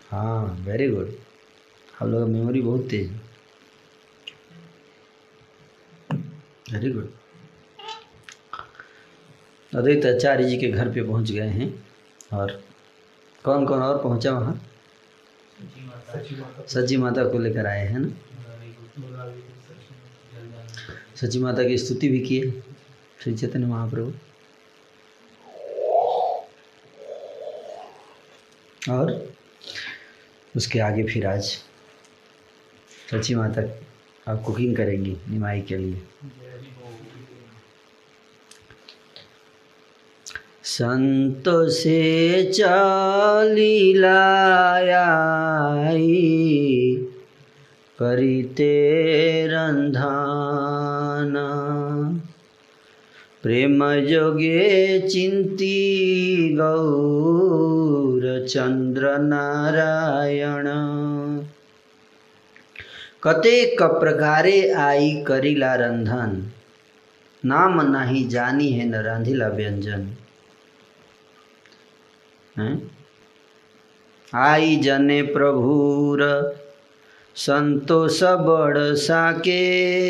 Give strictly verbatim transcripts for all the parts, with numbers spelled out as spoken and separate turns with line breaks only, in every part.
हाँ very good, आप लोगों का मेमोरी बहुत तेज है, वेरी गुड। अद्वैत आचार्य जी के घर पे पहुंच गए हैं, और कौन कौन और पहुंचा वहाँ? सच्ची माता को लेकर आए हैं ना। सच्ची माता की स्तुति भी की है श्री चैतन्य महाप्रभु। और उसके आगे फिर आज सच्ची माता आप कुकिंग करेंगी निमाई के लिए। संतो से चली लाया करिते रंधाना, प्रेम जोगे चिंती गौर चंद्र नारायण। कतेक प्रकारे आई करिला रंधन, नाम नहीं जानी है न रांधिला व्यंजन। आई जने प्रभुर संतोष बड़ साके,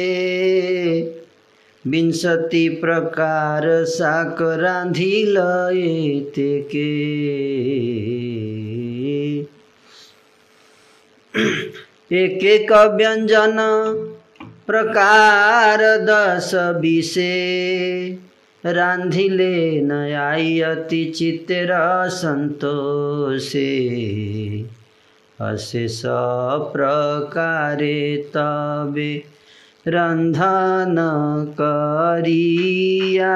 विंशति प्रकार साक रांधी लएते के। एक एक व्यंजन प्रकार दस बीसे, रांधिले न आई अति चित्तर संतोषे। अशेष प्रकारे तबे रंधन करिया,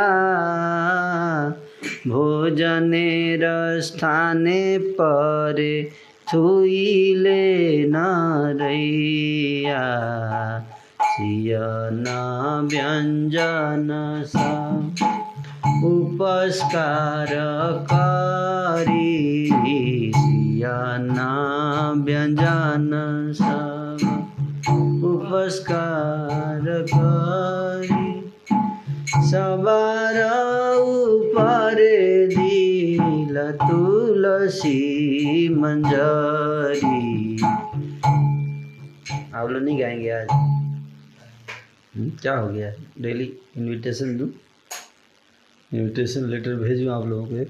भोजनेर स्थाने परे थुइले न रैया। सियन व्यंजन सब उपस्कार करी, सियन व्यंजन सब उपस्कार करी। सवार ऊपरे दिल तुलसी मंजरी। आप लोग नहीं गाएंगे आज? क्या हो गया? डेली इनविटेशन दूँ, इनविटेशन लेटर भेजूँ आप लोगों को एक?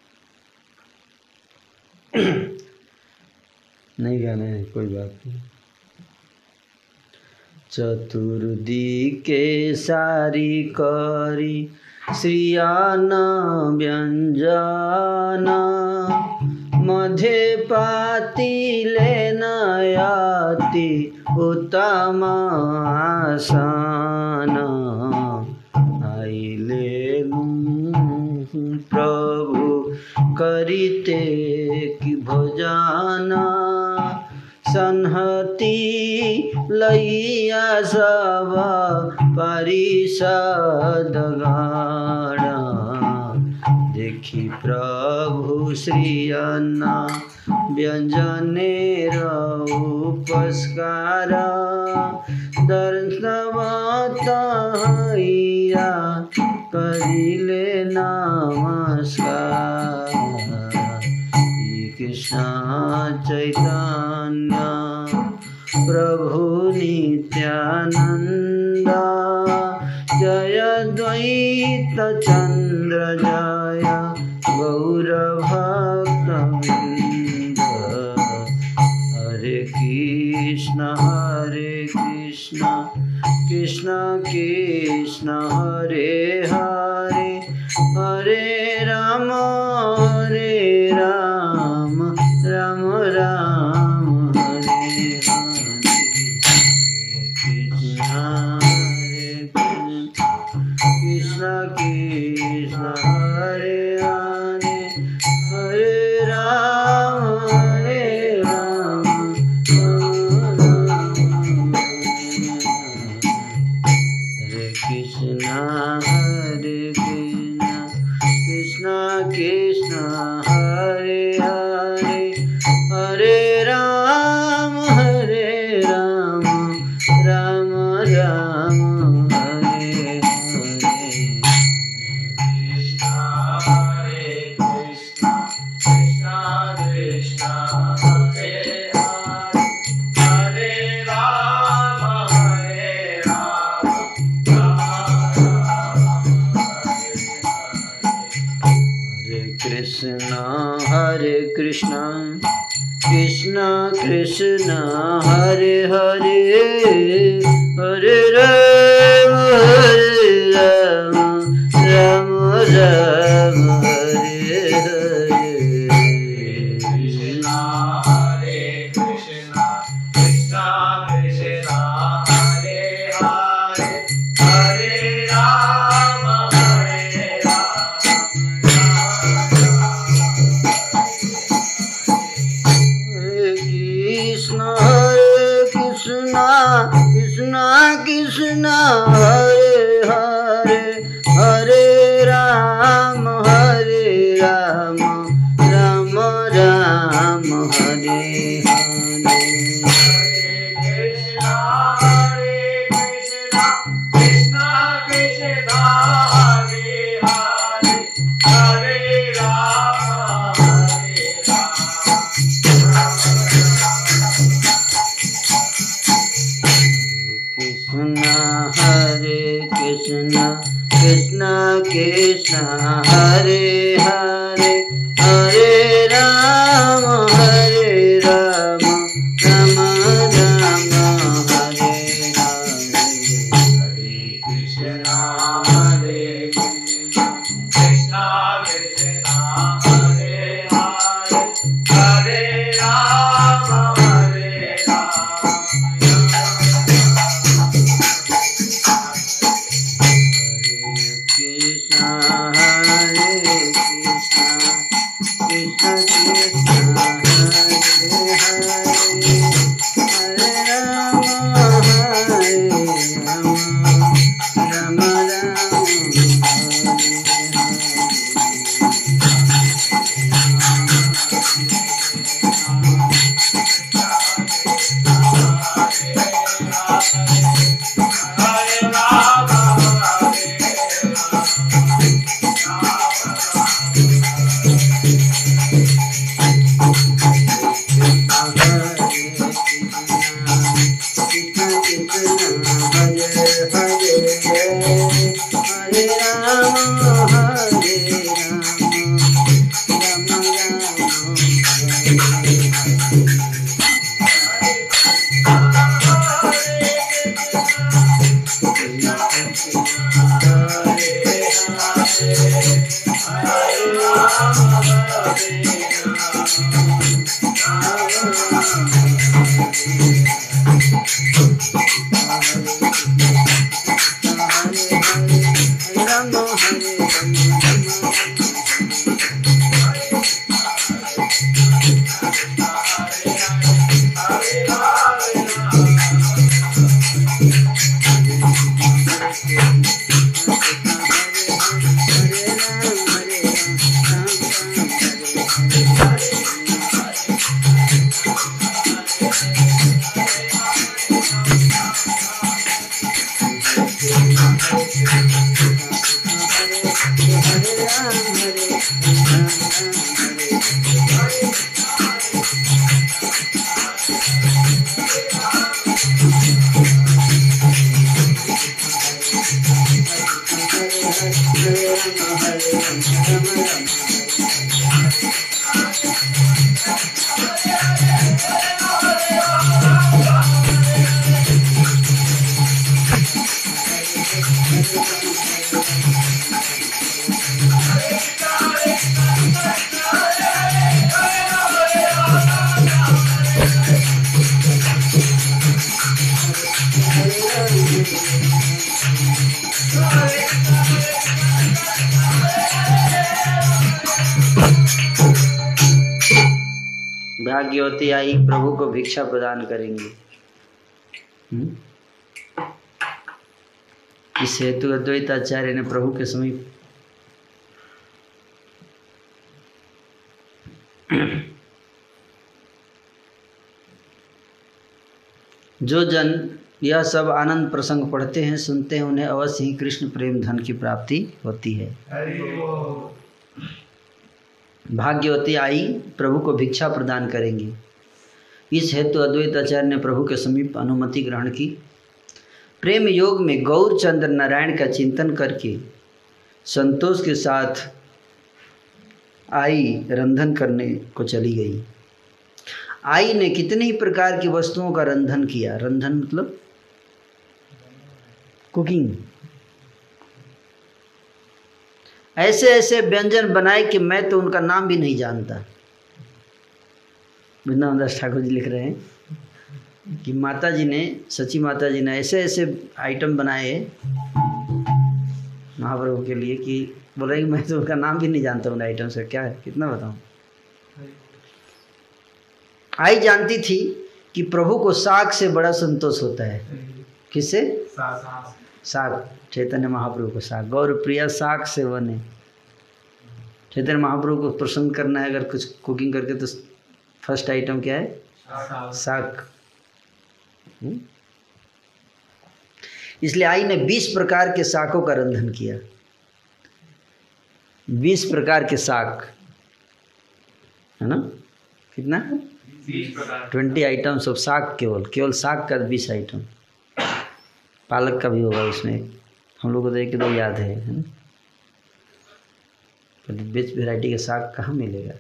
नहीं गाना है, कोई बात नहीं। चतुर्दी के सारी करी श्रियान व्यंजन, मध्य पाती लेनयाति उत्तम आसन। आइले प्रभु करिते कि भोजन, संहति लैया सब परिषद गण। देखी प्रभु श्री अन्ना व्यंजनेर उपस्कार, दर्शवत हैया करिले नमस्कार। कृष्ण चैतन्य प्रभु नित्यानंद, जय द्वैत चंद्र जय गौर भक्तवृंद। हरे कृष्ण हरे कृष्ण कृष्ण कृष्ण हरे हरे, हरे राम हरे राम राम राम हरे हरे। कृष्ण हरे कृष्ण कृष्ण हरे हरे, हरे राम हरे राम राम राम। हरे कृष्ण हरे कृष्ण कृष्ण कृष्ण हरे कृष्णा कृष्णा कृष्णा हरे हरे हरे राम हरे राम राम राम हरे हरे कृष्णा हरे कृष्णा कृष्णा कृष्णा हरे हरे हरे राम हरे राम कृष्णा कृष्णा हरे हरे हरे राम हरे राम राम राम हरे हरे कृष्णा हरे कृष्णा कृष्णा कृष्णा हरे हरे हरे राम हरे राम कृष्णा हरे कृष्णा कृष्णा कृष्णा हरे हरे हरे राम हरे राम राम राम हरे हरे हरे कृष्णा हरे कृष्णा कृष्णा कृष्णा हरे हरे हरे राम हरे राम कृष्णा हरे कृष्णा कृष्णा कृष्णा हरे हरे हरे राम हरे राम राम राम भाग्यवती आई प्रभु को भिक्षा प्रदान करेंगी। इस हेतु अद्वैताचार्य ने प्रभु के समीप जो जन यह सब आनंद प्रसंग पढ़ते हैं, सुनते हैं, उन्हें अवश्य ही कृष्ण प्रेम धन की प्राप्ति होती है। भाग्यवती आई प्रभु को भिक्षा प्रदान करेंगी। इस हेतु अद्वैत आचार्य ने प्रभु के समीप अनुमति ग्रहण की। प्रेम योग में गौरचंद्र नारायण का चिंतन करके संतोष के साथ आई रंधन करने को चली गई। आई ने कितने ही प्रकार की वस्तुओं का रंधन किया। रंधन मतलब कुकिंग। ऐसे ऐसे व्यंजन बनाए कि मैं तो उनका नाम भी नहीं जानता। वृंदावन दास ठाकुर जी लिख रहे हैं कि माता जी ने, सची माता जी ने ऐसे ऐसे आइटम बनाए महाप्रभु के लिए कि बोल रहे कि मैं तो उनका नाम भी नहीं जानता उन आइटम से क्या है, कितना बताऊं। आई जानती थी कि प्रभु को साग से बड़ा संतोष होता है। किससे? साग। चैतन्य महाप्रभु को साग। गौर प्रिया साग से बने। चैतन्य महाप्रभु को प्रसन्न करना है अगर कुछ कुकिंग करके तो फर्स्ट आइटम क्या है? साग। इसलिए आई ने बीस प्रकार के सागों का रंधन किया। बीस प्रकार के साग है ना? कितना? ट्वेंटी आइटम्स ऑफ साग। केवल केवल साग का बीस आइटम। पालक का भी होगा उसमें। हम लोग को तो एक दो याद है, है ना? बीस वैरायटी का साग कहाँ मिलेगा?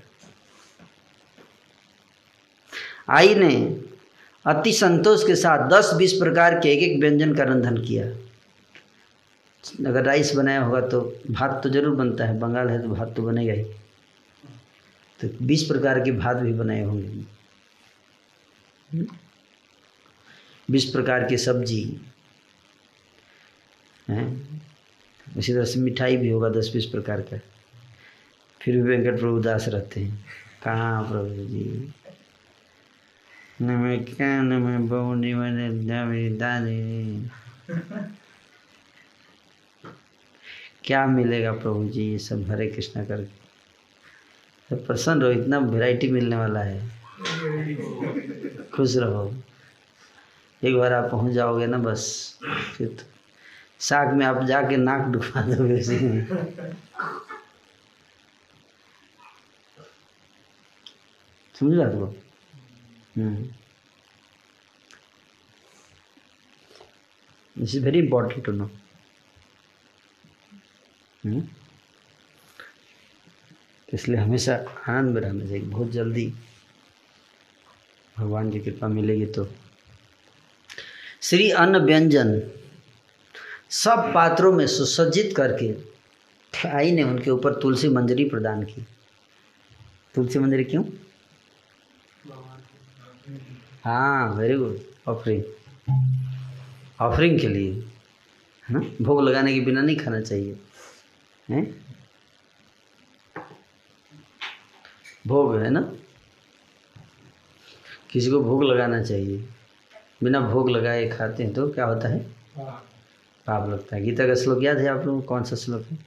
आई ने अति संतोष के साथ दस बीस प्रकार के एक एक व्यंजन का रंधन किया। अगर राइस बनाया होगा तो भात तो जरूर बनता है, बंगाल है तो भात तो बनेगा ही, तो बीस प्रकार के भात भी बनाए होंगे। बीस प्रकार की सब्जी है। इसी तरह से मिठाई भी होगा दस बीस प्रकार का। फिर भी वेंकट प्रभु दास रहते हैं। कहाँ प्रभु जी? न मैं क्या न मैं बहु मेरी दादी। क्या मिलेगा प्रभु जी ये सब हरे कृष्णा करके? सब प्रसन्न रहो, इतना वैरायटी मिलने वाला है। खुश रहो। एक बार आप पहुंच जाओगे ना बस, फिर तो साग में आप जाके नाक डुबा दोगे उसी में। समझ बात को? This is very important to know. इसलिए हमेशा आनंद में रहना चाहिए। बहुत जल्दी भगवान की कृपा मिलेगी तो। श्री अन्न व्यंजन सब पात्रों में सुसज्जित करके आई ने उनके ऊपर तुलसी मंजरी प्रदान की। तुलसी मंजरी क्यों? हाँ, वेरी गुड। ऑफरिंग, ऑफरिंग के लिए है ना? भोग लगाने के बिना नहीं खाना चाहिए हैं? भोग है ना, किसी को भोग लगाना चाहिए। बिना भोग लगाए खाते हैं तो क्या होता है? पाप लगता है। गीता का श्लोक याद है आप लोगों को? कौन सा श्लोक है?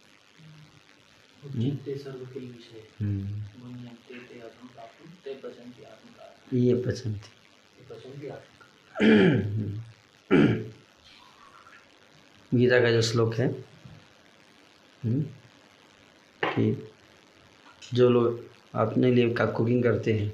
ये पसंद गीता का जो श्लोक है कि जो लोग अपने लिए का कुकिंग करते हैं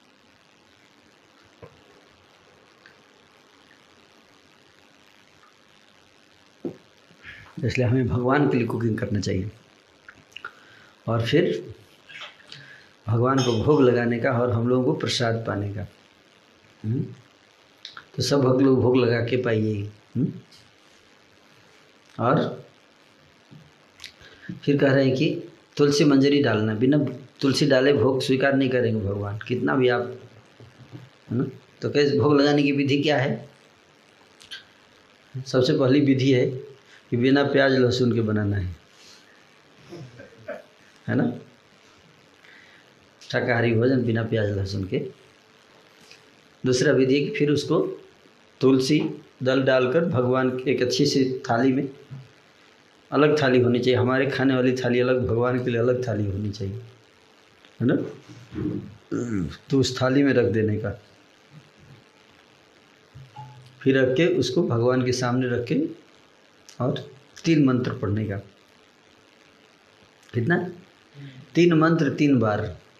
इसलिए हमें भगवान के लिए कुकिंग करना चाहिए और फिर भगवान को भोग लगाने का और हम लोगों को प्रसाद पाने का। तो सब भक्त लोग भोग लगा के पाइए। और फिर कह रहे हैं कि तुलसी मंजरी डालना। बिना तुलसी डाले भोग स्वीकार नहीं करेंगे भगवान, कितना भी आप, है ना? तो कैसे भोग लगाने की विधि क्या है? सबसे पहली विधि है कि बिना प्याज लहसुन के बनाना है, है ना? शाकाहारी भोजन बिना प्याज लहसुन के। दूसरा विधि है कि फिर उसको तुलसी दल डालकर भगवान की एक अच्छी सी थाली में, अलग थाली होनी चाहिए। हमारे खाने वाली थाली अलग, भगवान के लिए अलग थाली होनी चाहिए, है ना? तो उस थाली में रख देने का, फिर रख के उसको भगवान के सामने रख के और तीन मंत्र पढ़ने का। कितना? तीन मंत्र तीन बार,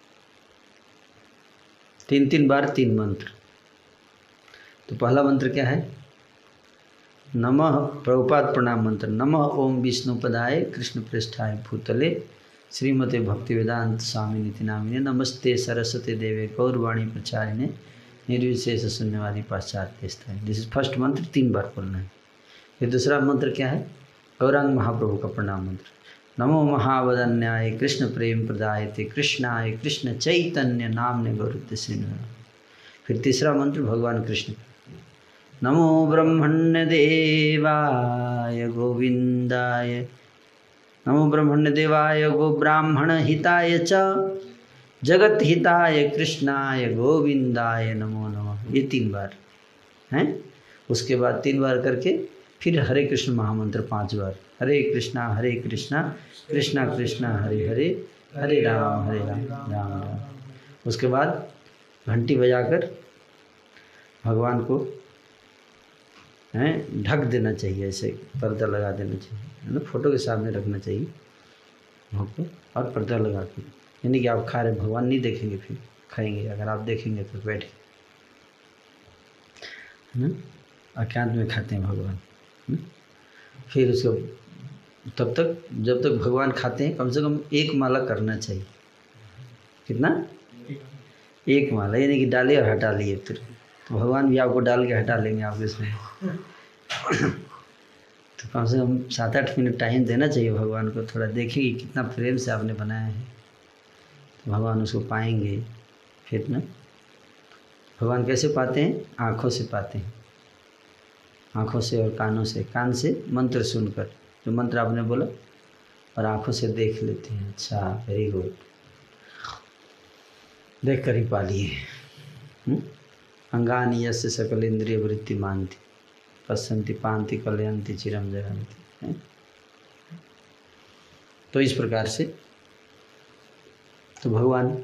तीन तीन बार तीन मंत्र। तो पहला मंत्र क्या है? नमः, प्रभुपाद प्रणाम मंत्र, नमः ओम विष्णुपदाय कृष्ण पृष्ठाय भूतले श्रीमते भक्ति वेदांत स्वामी निति नामिने नमस्ते सरस्वती देवे गौरवाणी प्रचारिणे निर्विशेष शून्यवादी पाश्चात्य स्थायी। दिस इज फर्स्ट मंत्र, तीन बार बोलना है। फिर दूसरा मंत्र क्या है? गौरांग महाप्रभु का प्रणाम मंत्र, नमो महावदन्याय कृष्ण प्रेम प्रदायते कृष्णाय कृष्ण चैतन्य नामने गौरते श्री। फिर तीसरा मंत्र भगवान कृष्ण, नमो ब्रह्मण्य देवाय गोविंदाय, नमो ब्रह्मण्य देवाय गो ब्राह्मण हिताय च जगत हिताय कृष्णाय गोविंदाय नमो नमः। ये तीन बार हैं। उसके बाद तीन बार करके फिर हरे कृष्ण महामंत्र पांच बार, हरे कृष्णा हरे कृष्णा कृष्णा कृष्णा हरे हरे हरे राम हरे राम राम राम। उसके बाद घंटी बजाकर भगवान को हैं ढक देना चाहिए, ऐसे पर्दा लगा देना चाहिए, है ना, फोटो के सामने रखना चाहिए भोग को और पर्दा लगा के, यानी कि आप खा रहे, भगवान नहीं देखेंगे, फिर खाएंगे, अगर आप देखेंगे तो बैठ के अज्ञात में खाते हैं भगवान। है? फिर उसको तब तक जब तक भगवान खाते हैं कम से कम एक माला करना चाहिए। कितना? एक माला, यानी कि डालिए और हटा लिए, फिर तो भगवान भी आपको डाल के हटा लेंगे आपके इसमें। तो कम से कम सात आठ मिनट टाइम देना चाहिए भगवान को, थोड़ा देखेंगे कितना प्रेम से आपने बनाया है, तो भगवान उसको पाएंगे। फिर ना भगवान कैसे पाते हैं? आँखों से पाते हैं, आँखों से और कानों से। कान से मंत्र सुनकर, जो मंत्र आपने बोला, और आँखों से देख लेते हैं। अच्छा, वेरी गुड, देख कर ही पा लिए। अंगानि यस्य सकल इंद्रिय वृत्ति मानती पश्यन्ति पांति कलयन्ति चिरम जयन्ति। तो इस प्रकार से तो भगवान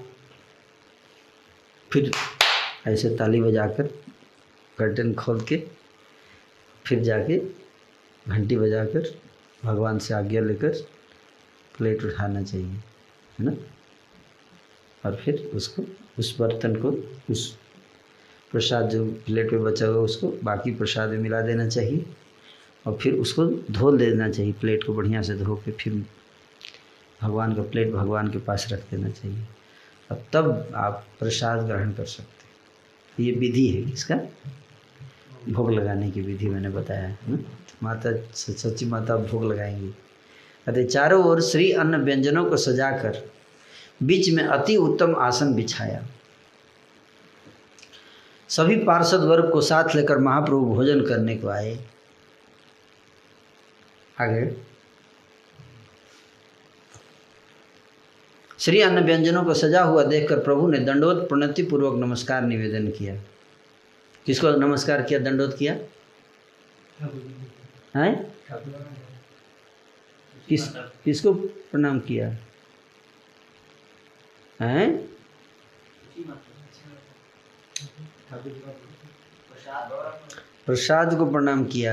फिर ऐसे ताली बजाकर कर्टन खोल के फिर जाके घंटी बजाकर भगवान से आज्ञा लेकर प्लेट उठाना चाहिए, है ना, और फिर उसको उस बर्तन को उस प्रसाद जो प्लेट में बचा हुआ उसको बाकी प्रसाद में मिला देना चाहिए, और फिर उसको धो देना चाहिए, प्लेट को बढ़िया से धो के फिर भगवान का प्लेट भगवान के पास रख देना चाहिए, और तब आप प्रसाद ग्रहण कर सकते हैं। ये विधि है इसका, भोग लगाने की विधि मैंने बताया है। माता सच्ची माता भोग लगाएंगी। अतः चारों ओर श्री अन्न व्यंजनों को सजाकर बीच में अति उत्तम आसन बिछाया। सभी पार्षद वर्ग को साथ लेकर महाप्रभु भोजन करने को आए। आगे श्री अन्न व्यंजनों को सजा हुआ देखकर प्रभु ने दंडोत प्रणति पूर्वक नमस्कार निवेदन किया। किसको नमस्कार किया, दंडोत किया है? किस किसको प्रणाम किया है? प्रसाद को प्रणाम किया।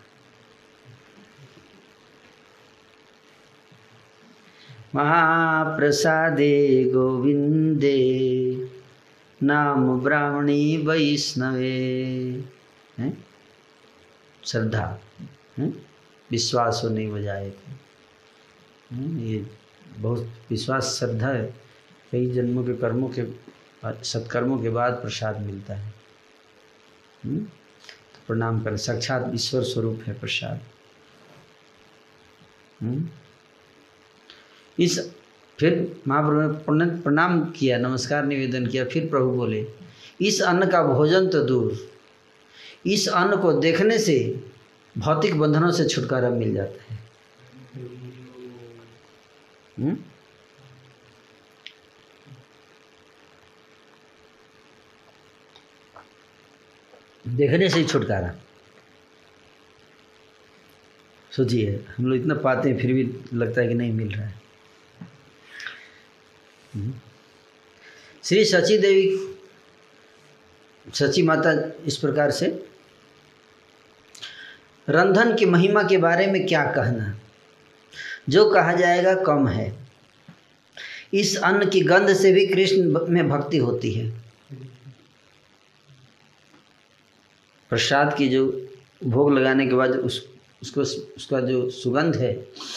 महाप्रसादे गोविंदे नाम ब्राह्मणी वैष्णवे। हैं? श्रद्धा है, विश्वास हो नहीं बजाए थे। ये बहुत विश्वास श्रद्धा है, कई जन्मों के कर्मों के सत्कर्मों के बाद प्रसाद मिलता है। तो प्रणाम करें, साक्षात ईश्वर स्वरूप है प्रसाद। इस फिर महाप्रभु ने प्रणाम किया, नमस्कार निवेदन किया। फिर प्रभु बोले, इस अन्न का भोजन तो दूर, इस अन्न को देखने से भौतिक बंधनों से छुटकारा मिल जाता है। हुँ? देखने से ही छुटकारा। सोचिए, हम लोग इतना पाते हैं फिर भी लगता है कि नहीं मिल रहा है। श्री सची देवी, सची माता इस प्रकार से, रंधन की महिमा के बारे में क्या कहना, जो कहा जाएगा कम है। इस अन्न की गंध से भी कृष्ण में भक्ति होती है। प्रसाद की जो भोग लगाने के बाद उस उसको उसका जो सुगंध है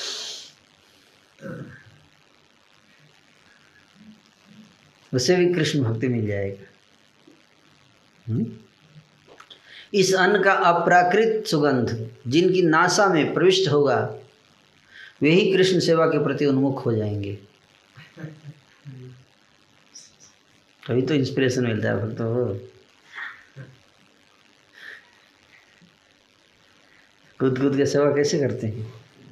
उससे भी कृष्ण भक्ति मिल जाएगा। हुँ? इस अन्न का अप्राकृत सुगंध जिनकी नासा में प्रविष्ट होगा वे ही कृष्ण सेवा के प्रति उन्मुख हो जाएंगे। तभी तो इंस्पिरेशन मिलता है भक्तों को। कूद कूद के सेवा कैसे करते हैं?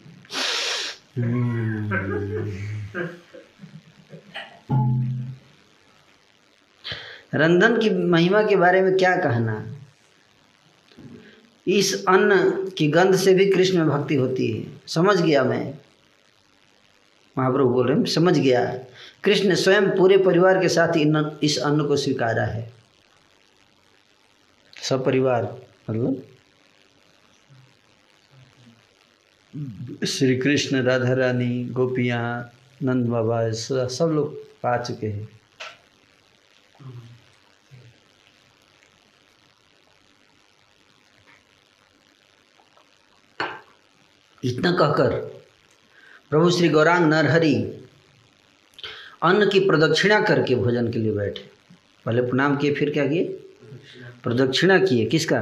रंधन की महिमा के बारे में क्या कहना? इस अन्न की गंध से भी कृष्ण में भक्ति होती है। समझ गया मैं, महाप्रभु बोल रहे हैं, समझ गया। कृष्ण स्वयं पूरे परिवार के साथ इस अन्न को स्वीकारा है। सब परिवार मतलब श्री कृष्ण, राधा रानी, गोपियाँ, नंद बाबा सब लोग पा चुके हैं। इतना कहकर प्रभु श्री गौरांग नरहरि अन्न की प्रदक्षिणा करके भोजन के लिए बैठे। पहले प्रणाम किए, फिर क्या किए? प्रदक्षिणा किए। किसका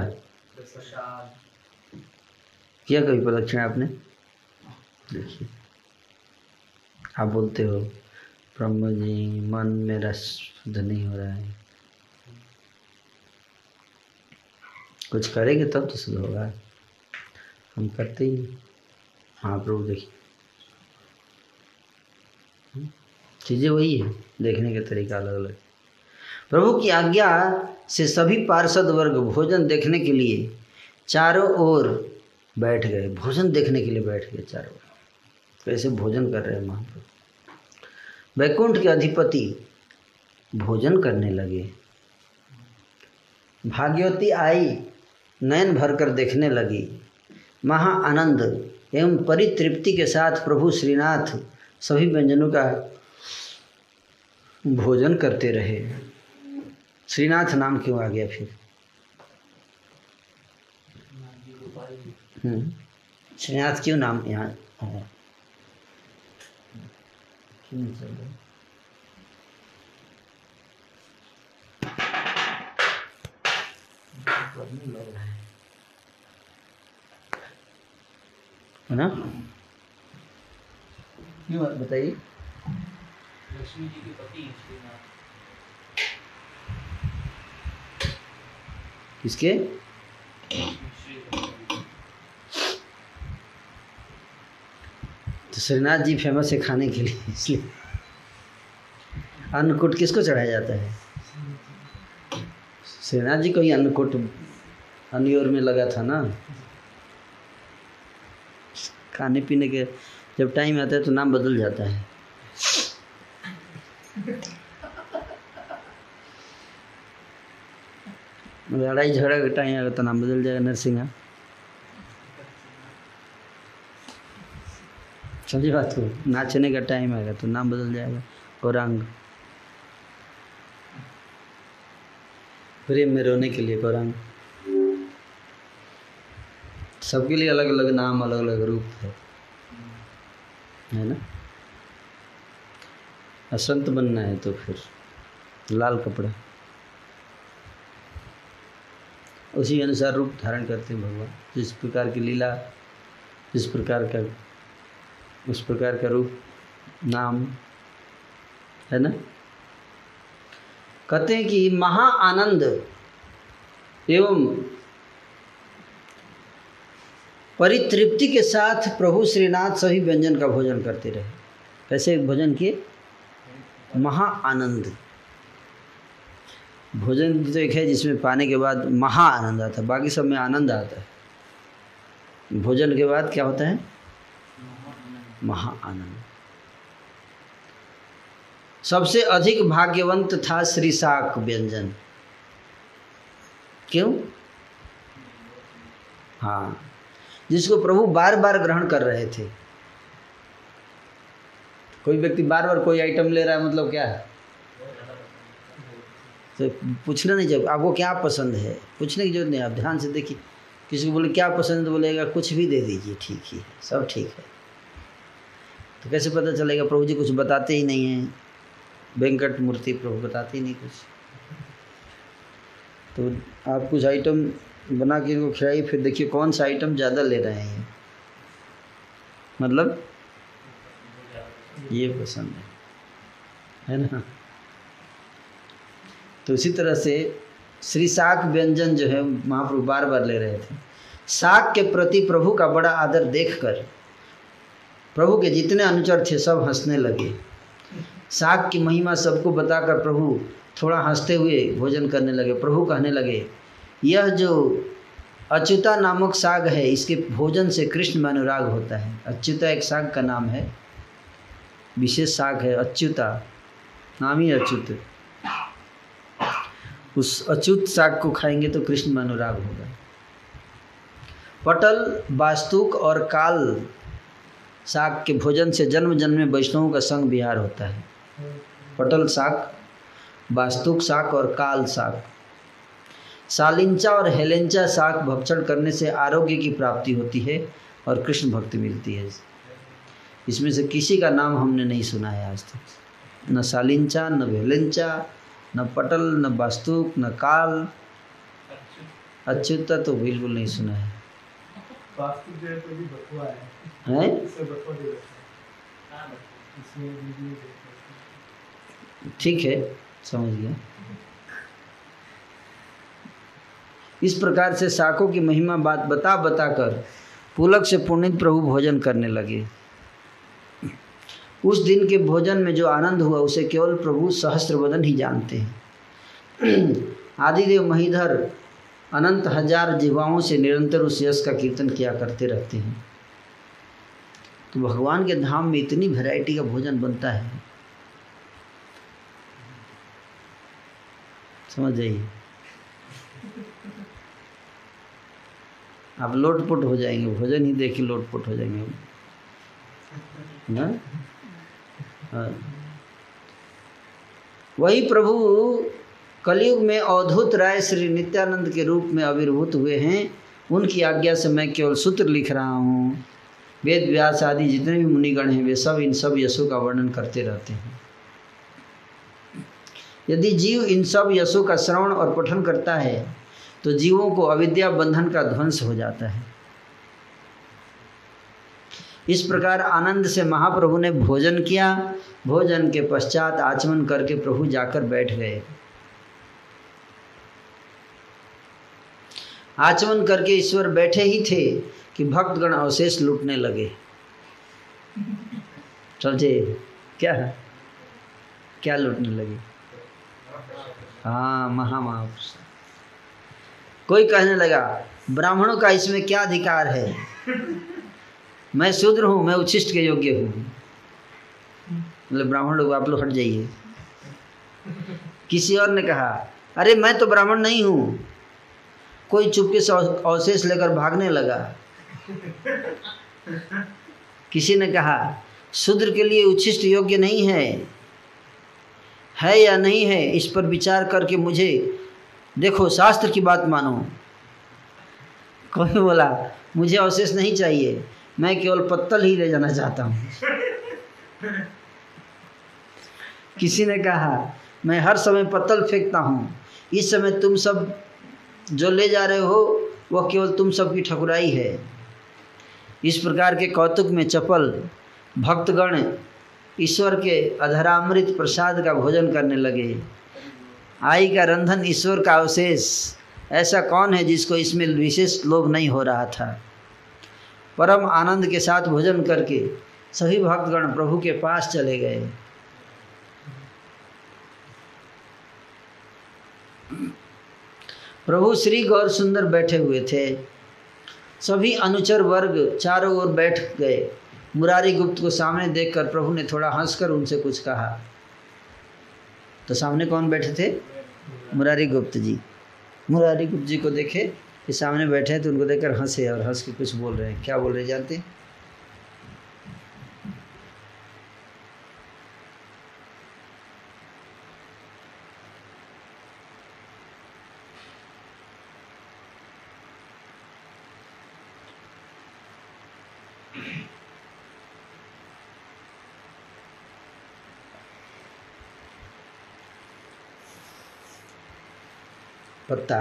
किया? कभी प्रदक्षिणा आपने? देखिए, आप बोलते हो ब्रह्म जी मन मेरा शुद्ध नहीं हो रहा है, कुछ करेंगे तब तो शुद्ध होगा, हम करते ही नहीं। हाँ प्रभु देखिए, चीज़ें वही है, देखने का तरीका अलग अलग। प्रभु की आज्ञा से सभी पार्षद वर्ग भोजन देखने के लिए चारों ओर बैठ गए। भोजन देखने के लिए बैठ गए चारों ओर। कैसे भोजन कर रहे हैं महाप्रभु। वैकुंठ के अधिपति भोजन करने लगे। भाग्यवती आई नयन भरकर देखने लगी। महा आनंद एवं परितृप्ति के साथ प्रभु श्रीनाथ सभी व्यंजनों का भोजन करते रहे। श्रीनाथ नाम क्यों आ गया फिर? हम्म श्रीनाथ क्यों नाम यहाँ है? क्यों चल रहा है है ना? क्यों बताइए।
लक्ष्मी जी के पति श्रीनाथ।
किसके? तो श्रीनाथ जी फेमस है खाने के लिए, इसलिए अन्नकूट किसको चढ़ाया जाता है? श्रीनाथ जी को ही अन्नकूट अनियोर में लगा था ना। खाने पीने के जब टाइम आता है तो नाम बदल जाता है। लड़ाई झगड़ा का टाइम आएगा तो नाम बदल जाएगा, नरसिंहा। समझी बात को? नाचने का टाइम आएगा तो नाम बदल जाएगा, गौरांग। प्रेम में रोने के लिए गौरांग। सबके लिए अलग अलग नाम, अलग अलग रूप है, है ना? असंत बनना है तो फिर लाल कपड़ा, उसी अनुसार रूप धारण करते हैं भगवान। जिस प्रकार की लीला, जिस प्रकार का, उस प्रकार का रूप, नाम, है ना? कहते हैं कि महा आनंद एवं परितृप्ति के साथ प्रभु श्रीनाथ सभी व्यंजन का भोजन करते रहे। कैसे भोजन किए? महा आनंद। भोजन तो एक है जिसमें पाने के बाद महा आनंद आता है, बाकी सब में आनंद आता है। भोजन के बाद क्या होता है? महा आनंद। सबसे अधिक भाग्यवंत था श्री शाक व्यंजन। क्यों? हाँ, जिसको प्रभु बार बार ग्रहण कर रहे थे। कोई व्यक्ति बार बार कोई आइटम ले रहा है मतलब क्या है, तो पूछना नहीं चाहिए आपको क्या पसंद है, पूछने की जरूरत नहीं। आप ध्यान से देखिए, किसी को बोले क्या पसंद है तो बोलेगा कुछ भी दे दीजिए, ठीक ही है, सब ठीक है। तो कैसे पता चलेगा? प्रभु जी कुछ बताते ही नहीं हैं, वेंकट मूर्ति प्रभु बताते ही नहीं कुछ। तो आप कुछ आइटम बना के इनको खिलाइए, फिर देखिए कौन सा आइटम ज़्यादा ले रहे हैं, मतलब ये पसंद है, है ना। तो इसी तरह से श्री शाक व्यंजन जो है महाप्रभु बार बार ले रहे थे। शाक के प्रति प्रभु का बड़ा आदर देखकर प्रभु के जितने अनुचर थे सब हंसने लगे। शाक की महिमा सबको बताकर प्रभु थोड़ा हंसते हुए भोजन करने लगे। प्रभु कहने लगे, यह जो अच्युता नामक साग है, इसके भोजन से कृष्ण में अनुराग होता है। अच्युता एक साग का नाम है, विशेष साग है अच्युता, नाम ही अच्युत। उस अच्युत साग को खाएंगे तो कृष्ण में अनुराग होगा। पटल, वास्तुक और काल साग के भोजन से जन्म जन्म में वैष्णवों का संग विहार होता है। पटल साग, वास्तुक साग और काल साग। सालिंचा और हेलेंचा साग भक्षण करने से आरोग्य की प्राप्ति होती है और कृष्ण भक्ति मिलती है। इसमें से किसी का नाम हमने नहीं सुना है आज तक, न सालिंचा, न हेलेंचा, न पटल, न वास्तुक, न काल। अच्युता तो बिल्कुल नहीं सुना है। हैं? ठीक है, समझ गया। इस प्रकार से शाकों की महिमा बात बता बता कर पुलक से पुनीत प्रभु भोजन करने लगे। उस दिन के भोजन में जो आनंद हुआ उसे केवल प्रभु सहस्त्रवदन ही जानते हैं। आदिदेव महीधर अनंत हजार जिह्वाओं से निरंतर उस यश का कीर्तन किया करते रहते हैं। तो भगवान के धाम में इतनी वैरायटी का भोजन बनता है, समझ जाइए। आप लोटपोट हो जाएंगे, भोजन ही देख के लोटपोट हो जाएंगे ना। हाँ। वही प्रभु कलयुग में अवधूत राय श्री नित्यानंद के रूप में आविर्भूत हुए हैं। उनकी आज्ञा से मैं केवल सूत्र लिख रहा हूँ। वेद व्यास आदि जितने भी मुनिगण हैं वे सब इन सब यशों का वर्णन करते रहते हैं। यदि जीव इन सब यशों का श्रवण और पठन करता है तो जीवों को अविद्या बंधन का ध्वंस हो जाता है। इस प्रकार आनंद से महाप्रभु ने भोजन किया। भोजन के पश्चात आचमन करके प्रभु जाकर बैठ गए। आचमन करके ईश्वर बैठे ही थे कि भक्तगण अवशेष लूटने लगे। समझे क्या क्या लूटने लगे? हाँ, महामहापुरुष। कोई कहने लगा, ब्राह्मणों का इसमें क्या अधिकार है? मैं शूद्र हूँ, मैं उच्छिष्ट के योग्य हूँ। मतलब ब्राह्मण लोग, आप लोग हट जाइए। किसी और ने कहा, अरे मैं तो ब्राह्मण नहीं हूँ। कोई चुपके से अवशेष लेकर भागने लगा। किसी ने कहा, शूद्र के लिए उच्छिष्ट योग्य नहीं है है या नहीं है, इस पर विचार करके मुझे देखो, शास्त्र की बात मानो। कोई बोला, मुझे अवशेष नहीं चाहिए, मैं केवल पत्तल ही ले जाना चाहता हूँ। किसी ने कहा, मैं हर समय पत्तल फेंकता हूँ, इस समय तुम सब जो ले जा रहे हो वह केवल तुम सब की ठकुराई है। इस प्रकार के कौतुक में चपल भक्तगण ईश्वर के अधरामृत प्रसाद का भोजन करने लगे। आई का रंधन ईश्वर का अवशेष, ऐसा कौन है जिसको इसमें विशेष लोभ नहीं हो रहा था। परम आनंद के साथ भोजन करके सभी भक्तगण प्रभु के पास चले गए। प्रभु श्री गौर सुंदर बैठे हुए थे। सभी अनुचर वर्ग चारों ओर बैठ गए। मुरारी गुप्त को सामने देखकर प्रभु ने थोड़ा हंसकर उनसे कुछ कहा। तो सामने कौन बैठे थे? मुरारी गुप्त जी। मुरारी गुप्त जी को देखे कि सामने बैठे हैं तो उनको देखकर हंसे और हंस के कुछ बोल रहे हैं। क्या बोल रहे जानते? पत्ता,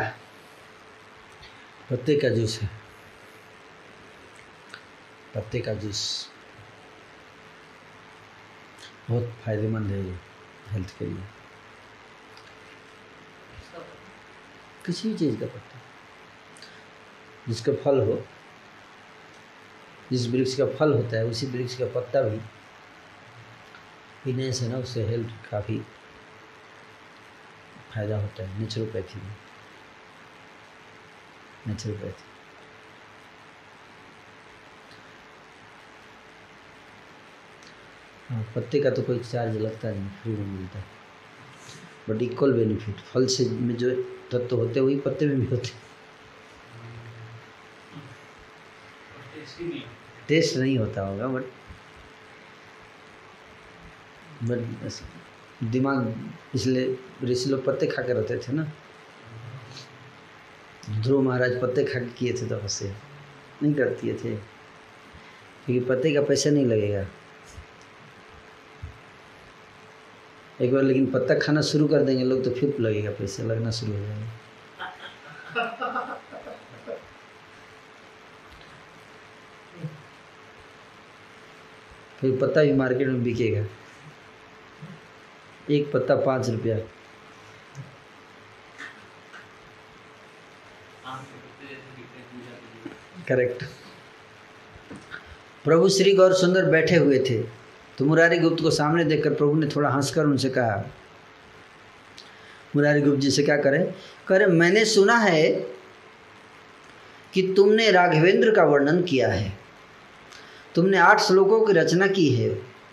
पत्ते का जूस है, पत्ते का जूस बहुत फायदेमंद है ये हेल्थ के लिए। किसी भी चीज़ का पत्ता, जिसका फल हो, जिस वृक्ष का फल होता है उसी वृक्ष का पत्ता भी पीने से ना उससे हेल्थ काफ़ी फायदा होता है। नेचुरोपैथी में, नेचुरोपैथी हाँ, पत्ते का तो कोई चार्ज लगता नहीं, फ्री में मिलता है, बट इक्वल बेनिफिट। फल से में जो तत्व होते हैं वही पत्ते में भी होते हैं। टेस्ट नहीं होता होगा बट बट दिमाग, इसलिए ऋषि लोग पत्ते खा के रहते थे ना। ध्रुव महाराज पत्ते खा के किए थे तपस्या, नहीं करती थे क्योंकि पत्ते का पैसा नहीं लगेगा एक बार, लेकिन पत्ता खाना शुरू कर देंगे लोग तो फिर लगेगा, पैसा लगना शुरू हो जाएगा। फिर पत्ता भी मार्केट में बिकेगा, एक पत्ता पाँच रुपया। करेक्ट। प्रभु श्री गौर सुंदर बैठे हुए थे तो मुरारी गुप्त को सामने देखकर प्रभु ने थोड़ा हंसकर उनसे कहा, मुरारी गुप्त जी से क्या करे करे मैंने सुना है कि तुमने राघवेंद्र का वर्णन किया है, तुमने आठ श्लोकों की रचना की है।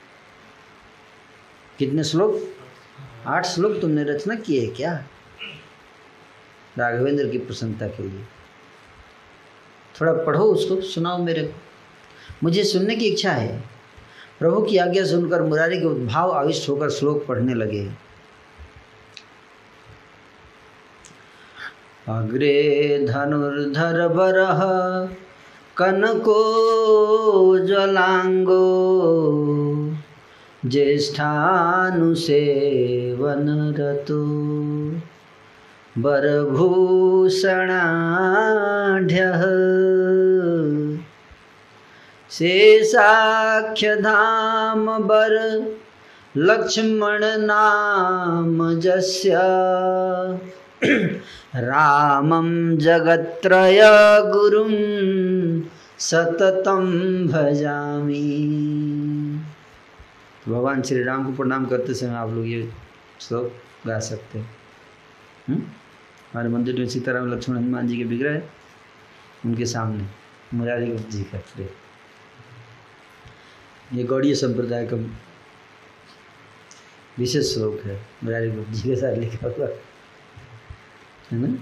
कितने श्लोक? आठ श्लोक तुमने रचना किए है क्या राघवेंद्र की प्रसन्नता के लिए? थोड़ा पढ़ो उसको, सुनाओ मेरे को, मुझे सुनने की इच्छा है। प्रभु की आज्ञा सुनकर मुरारी के भाव आविष्ट होकर श्लोक पढ़ने लगे। अग्रे धनुर्धर बरह कनको ज्वलांगो ज्येष्ठानुसेवन रतो बरभूषणाढ्यः शेषाख्य धाम बर लक्ष्मण नाम जस्य रामं जगत्त्रय गुरुं सततं भजामि। भगवान श्री राम को प्रणाम करते समय आप लोग ये श्लोक गा सकते हैं। हमारे मंदिर में सीताराम लक्ष्मण हनुमान जी के विग्रह है, उनके सामने मुरारी गुप्त जी का प्रेम। ये गौड़ीय संप्रदाय का विशेष श्लोक है, मुरारी गुप्त जी के साथ लिखा हुआ है ना।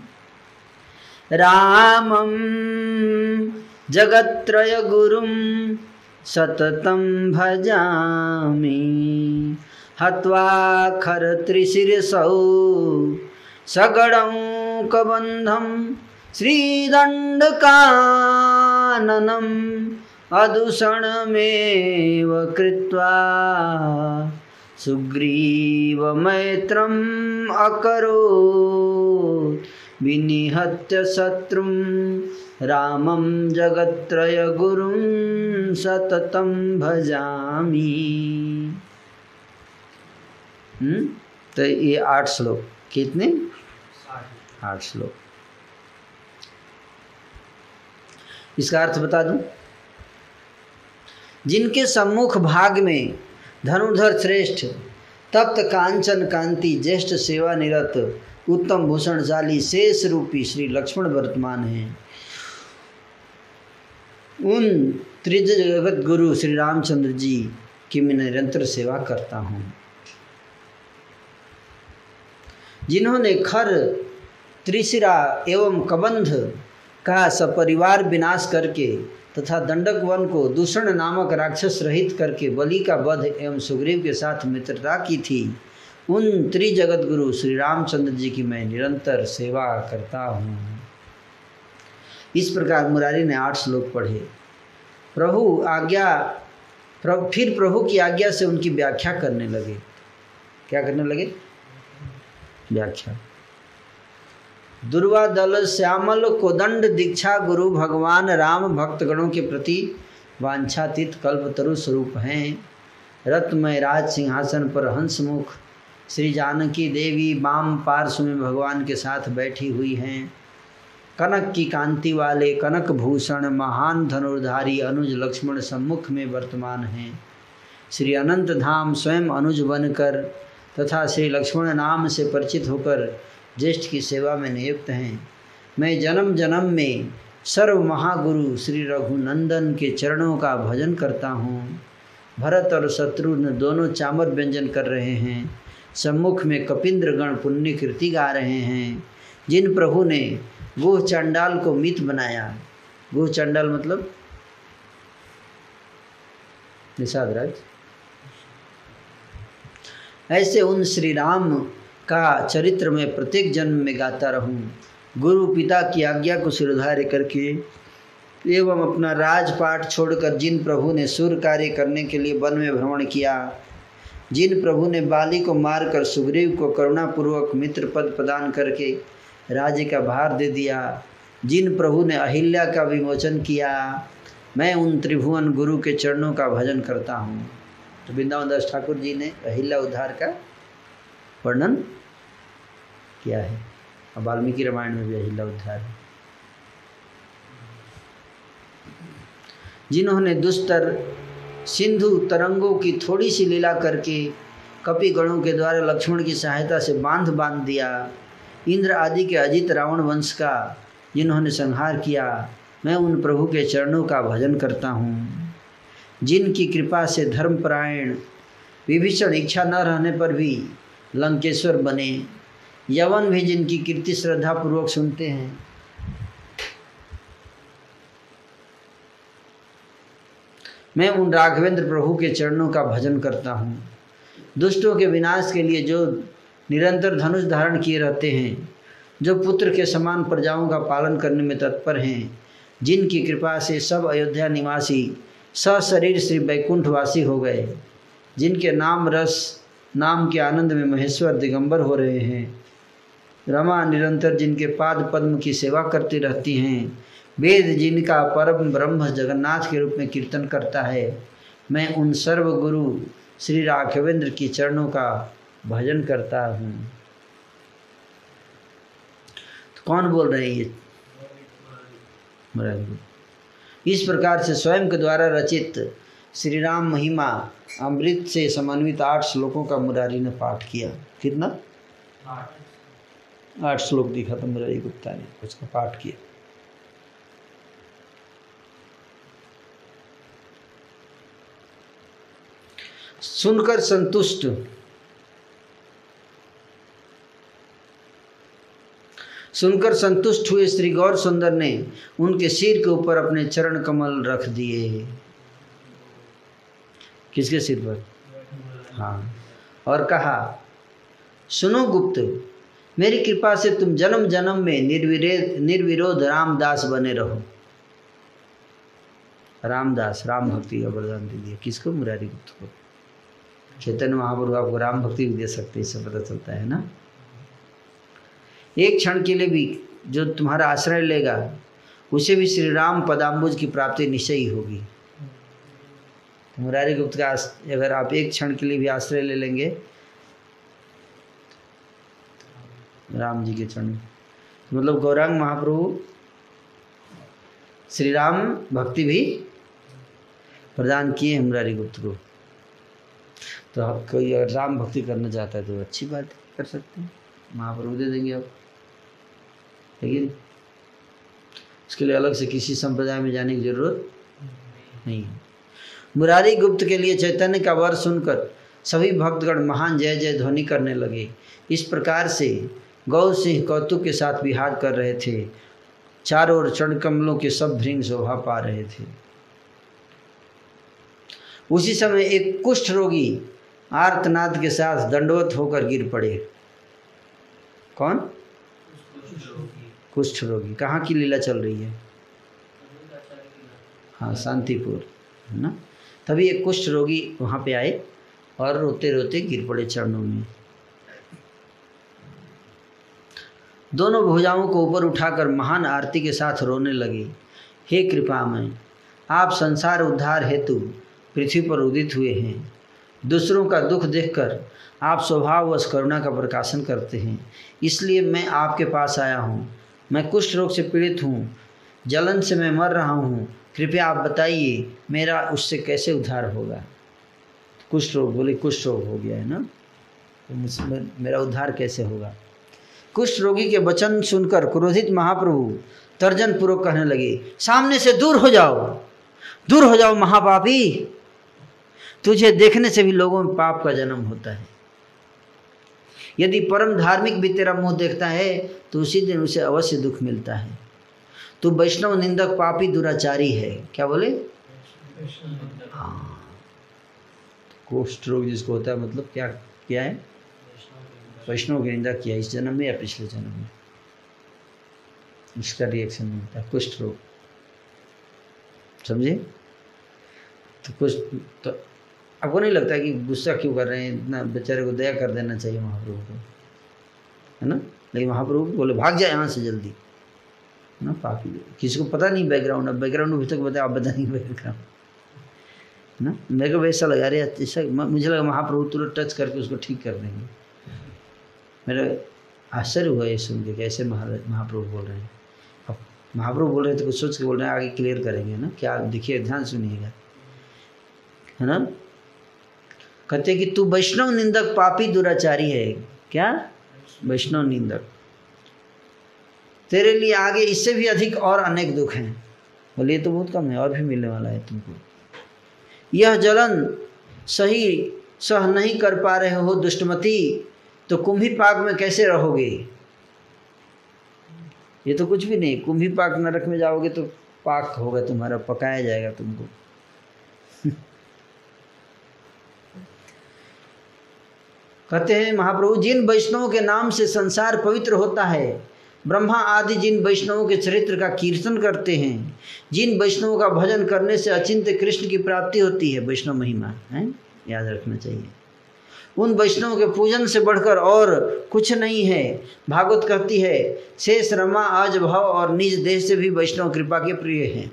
रामं जगत्त्रय गुरुं सततं भजामि हत्वा खरत्रिशिरसौ सगडं कबन्धं श्रीदण्डकाननम् अदूषणमेव कृत्वा सुग्रीवमैत्रम् अकरोत् विनिहत्य शत्रुं रामं जगत्त्रय गुरुं सततं भजामि। हम्म तो ये आठ श्लोक, कितने? आठ श्लोक। इसका अर्थ बता दूं। जिनके सम्मुख भाग में धनुर्धर श्रेष्ठ तप्त कांचन कांति ज्येष्ठ सेवा निरत उत्तम भूषणशाली शेष रूपी श्री लक्ष्मण वर्तमान हैं, उन त्रिजगत गुरु श्री रामचंद्र जी की मैं निरंतर सेवा करता हूँ। जिन्होंने खर त्रिशिरा एवं कबंध का सपरिवार विनाश करके तथा दंडक वन को दूषण नामक राक्षस रहित करके बलि का वध एवं सुग्रीव के साथ मित्रता की थी, उन त्रिजगत गुरु श्री रामचंद्र जी की मैं निरंतर सेवा करता हूँ। इस प्रकार मुरारी ने आठ श्लोक पढ़े। प्रभु आज्ञा प्रभु फिर प्रभु की आज्ञा से उनकी व्याख्या करने लगे। क्या करने लगे? व्याख्या। दुर्वादल श्यामल कोदंड दीक्षा गुरु भगवान राम भक्तगणों के प्रति वांछातीत कल्पतरु स्वरूप हैं। रत्नमय राज सिंहासन पर हंसमुख श्री जानकी देवी वाम पार्श्व में भगवान के साथ बैठी हुई हैं। कनक की कांति वाले कनक भूषण महान धनुर्धारी अनुज लक्ष्मण सम्मुख में वर्तमान हैं। श्री अनंत धाम स्वयं अनुज बनकर तथा श्री लक्ष्मण नाम से परिचित होकर ज्येष्ठ की सेवा में नियुक्त हैं। मैं जन्म जन्म में सर्व महागुरु श्री रघुनंदन के चरणों का भजन करता हूँ। भरत और शत्रुघ्न दोनों चामर व्यंजन कर रहे हैं। सम्मुख में कपिंद्र गण पुण्य कृति गा रहे हैं। जिन प्रभु ने गोह चंडाल को मित बनाया, गोह चंडाल मतलब निषाद राज, ऐसे उन श्री राम का चरित्र में प्रत्येक जन्म में गाता रहूं। गुरु पिता की आज्ञा को सिरधार्य करके एवं अपना राजपाट छोड़कर जिन प्रभु ने सूर कार्य करने के लिए वन में भ्रमण किया, जिन प्रभु ने बाली को मारकर सुग्रीव को करुणापूर्वक मित्र पद प्रदान करके राज्य का भार दे दिया, जिन प्रभु ने अहिल्या का विमोचन किया, मैं उन त्रिभुवन गुरु के चरणों का भजन करता हूँ। तो वृंदावन दास ठाकुर जी ने अहिल्या उद्धार का वर्णन किया है। अब वाल्मीकि रामायण में भी अहिल्या उद्धार है। जिन्होंने दुस्तर सिंधु तरंगों की थोड़ी सी लीला करके कपि गणों के द्वारा लक्ष्मण की सहायता से बांध बांध दिया, इंद्र आदि के अजित रावण वंश का जिन्होंने संहार किया, मैं उन प्रभु के चरणों का भजन करता हूँ। जिनकी कृपा से धर्मपरायण विभीषण इच्छा न रहने पर भी लंकेश्वर बने, यवन भी जिनकी कीर्ति श्रद्धा पूर्वक सुनते हैं। मैं उन राघवेंद्र प्रभु के चरणों का भजन करता हूँ। दुष्टों के विनाश के लिए जो निरंतर धनुष धारण किए रहते हैं, जो पुत्र के समान प्रजाओं का पालन करने में तत्पर हैं, जिनकी कृपा से सब अयोध्या निवासी सशरीर श्री वैकुंठवासी हो गए, जिनके नाम रस नाम के आनंद में महेश्वर दिगंबर हो रहे हैं, रमा निरंतर जिनके पाद पद्म की सेवा करती रहती हैं, वेद जिनका परम ब्रह्म जगन्नाथ के रूप में कीर्तन करता है, मैं उन सर्व गुरु श्री राघवेंद्र की चरणों का भजन करता हूँ। तो कौन बोल रहे हैं ये? इस प्रकार से स्वयं के द्वारा रचित श्री राम महिमा अमृत से समन्वित आठ श्लोकों का मुरारी ने पाठ किया। कितना? आठ श्लोक दिखा था मुरारी गुप्ता ने, उसका पाठ किया। सुनकर संतुष्ट सुनकर संतुष्ट हुए श्री गौर सुंदर ने उनके सिर के ऊपर अपने चरण कमल रख दिए। किसके सिर पर? हाँ। और कहा, सुनो गुप्त, मेरी कृपा से तुम जन्म जन्म में निर्विरोध निर्विरोध रामदास बने रहो। रामदास, राम भक्ति का वरदान दे दिया। किसको? मुरारी गुप्त को। चैतन्य महाप्रभु आपको राम भक्ति भी दे सकते, इससे पता चलता है ना। एक क्षण के लिए भी जो तुम्हारा आश्रय लेगा उसे भी श्री राम पदाम्बुज की प्राप्ति निश्चय ही होगी। मुरारी गुप्त का अगर आप एक क्षण के लिए भी आश्रय ले लेंगे राम जी के चरण, मतलब गौरांग महाप्रभु श्री राम भक्ति भी प्रदान किए हैं मुरारी गुप्त को। तो कोई अगर राम भक्ति करना चाहता है तो अच्छी बात कर सकते हैं, महाप्रभु दे देंगे आप, लेकिन उसके लिए अलग से किसी संप्रदाय में जाने की जरूरत नहीं है। मुरारी गुप्त के लिए चैतन्य का वर सुनकर सभी भक्तगण महान जय जय ध्वनि करने लगे। इस प्रकार से गौ सिंह कौतुक के साथ विहार कर रहे थे। चारों ओर चरण कमलों के सब भृंग शोभा पा रहे थे। उसी समय एक कुष्ठ रोगी आर्तनाद के साथ दंडवत होकर गिर पड़े। कौन? कुष्ठ रोगी। कहाँ की लीला चल रही है? हाँ शांतिपुर, है ना। तभी एक कुष्ठ रोगी वहाँ पे आए और रोते रोते गिर पड़े चरणों में। दोनों भुजाओं को ऊपर उठाकर महान आरती के साथ रोने लगे। हे कृपामय, आप संसार उद्धार हेतु पृथ्वी पर उदित हुए हैं। दूसरों का दुख देखकर आप स्वभाववश करुणा का प्रकाशन करते हैं, इसलिए मैं आपके पास आया हूँ। मैं कुष्ठ रोग से पीड़ित हूँ, जलन से मैं मर रहा हूँ। कृपया आप बताइए मेरा उससे कैसे उद्धार होगा। कुष्ठ रोग, बोले कुष्ठ रोग हो गया है ना, तो मुझसे मेरा उद्धार कैसे होगा। कुष्ठ रोगी के वचन सुनकर क्रोधित महाप्रभु तर्जन पूर्वक कहने लगे, सामने से दूर हो जाओ, दूर हो जाओ महापापी। तुझे देखने से भी लोगों में पाप का जन्म होता है। यदि परम धार्मिक भी तेरा मुंह देखता है तो उसी दिन उसे अवश्य दुख मिलता है। तू वैष्णव निंदक पापी दुराचारी है। क्या बोले? हाँ, कुष्ठ रोग जिसको होता है, मतलब क्या क्या है? वैष्णव की निंदा किया इस जन्म में या पिछले जन्म में, इसका रिएक्शन मिलता है कुष्ठ रोग। समझे? तो कुछ तो आपको नहीं लगता कि गुस्सा क्यों कर रहे हैं, इतना बेचारे को दया कर देना चाहिए महाप्रभु को, है ना। लेकिन महाप्रभु बोले भाग जाए यहाँ से जल्दी, है ना। पापी किसी को पता नहीं बैकग्राउंड, अब बैकग्राउंड अभी तक बताया, आप बताएंगे बैकग्राउंड, है ना। मेरे को वैसा लगा रहे ऐसा, मुझे लगा महाप्रभु तुरंत टच करके उसको ठीक कर देंगे। मेरा आश्चर्य हुआ ये सुन के कैसे महाप्रभु बोल रहे हैं। अब महाप्रभु बोल रहे हैं तो कुछ सोच के बोल रहे हैं, आगे क्लियर करेंगे ना। क्या देखिए, ध्यान सुनिएगा, है ना। कहते कि तू वैष्णव निंदक पापी दुराचारी है। क्या? वैष्णव निंदक, तेरे लिए आगे इससे भी अधिक और अनेक दुख हैं। बोले ये तो बहुत कम है, और भी मिलने वाला है तुमको। यह जलन सही सह नहीं कर पा रहे हो दुष्टमती, तो कुंभी पाक में कैसे रहोगे। ये तो कुछ भी नहीं, कुंभी पाक नरक में जाओगे तो पाक होगा तुम्हारा, पकाया जाएगा तुमको। कहते हैं महाप्रभु, जिन वैष्णवों के नाम से संसार पवित्र होता है, ब्रह्मा आदि जिन वैष्णवों के चरित्र का कीर्तन करते हैं, जिन वैष्णवों का भजन करने से अचिंत्य कृष्ण की प्राप्ति होती है, वैष्णव महिमा है, याद रखना चाहिए। उन वैष्णवों के पूजन से बढ़कर और कुछ नहीं है। भागवत कहती है, शेष रमा आज भाव और निज देश से भी वैष्णव कृपा के प्रिय हैं।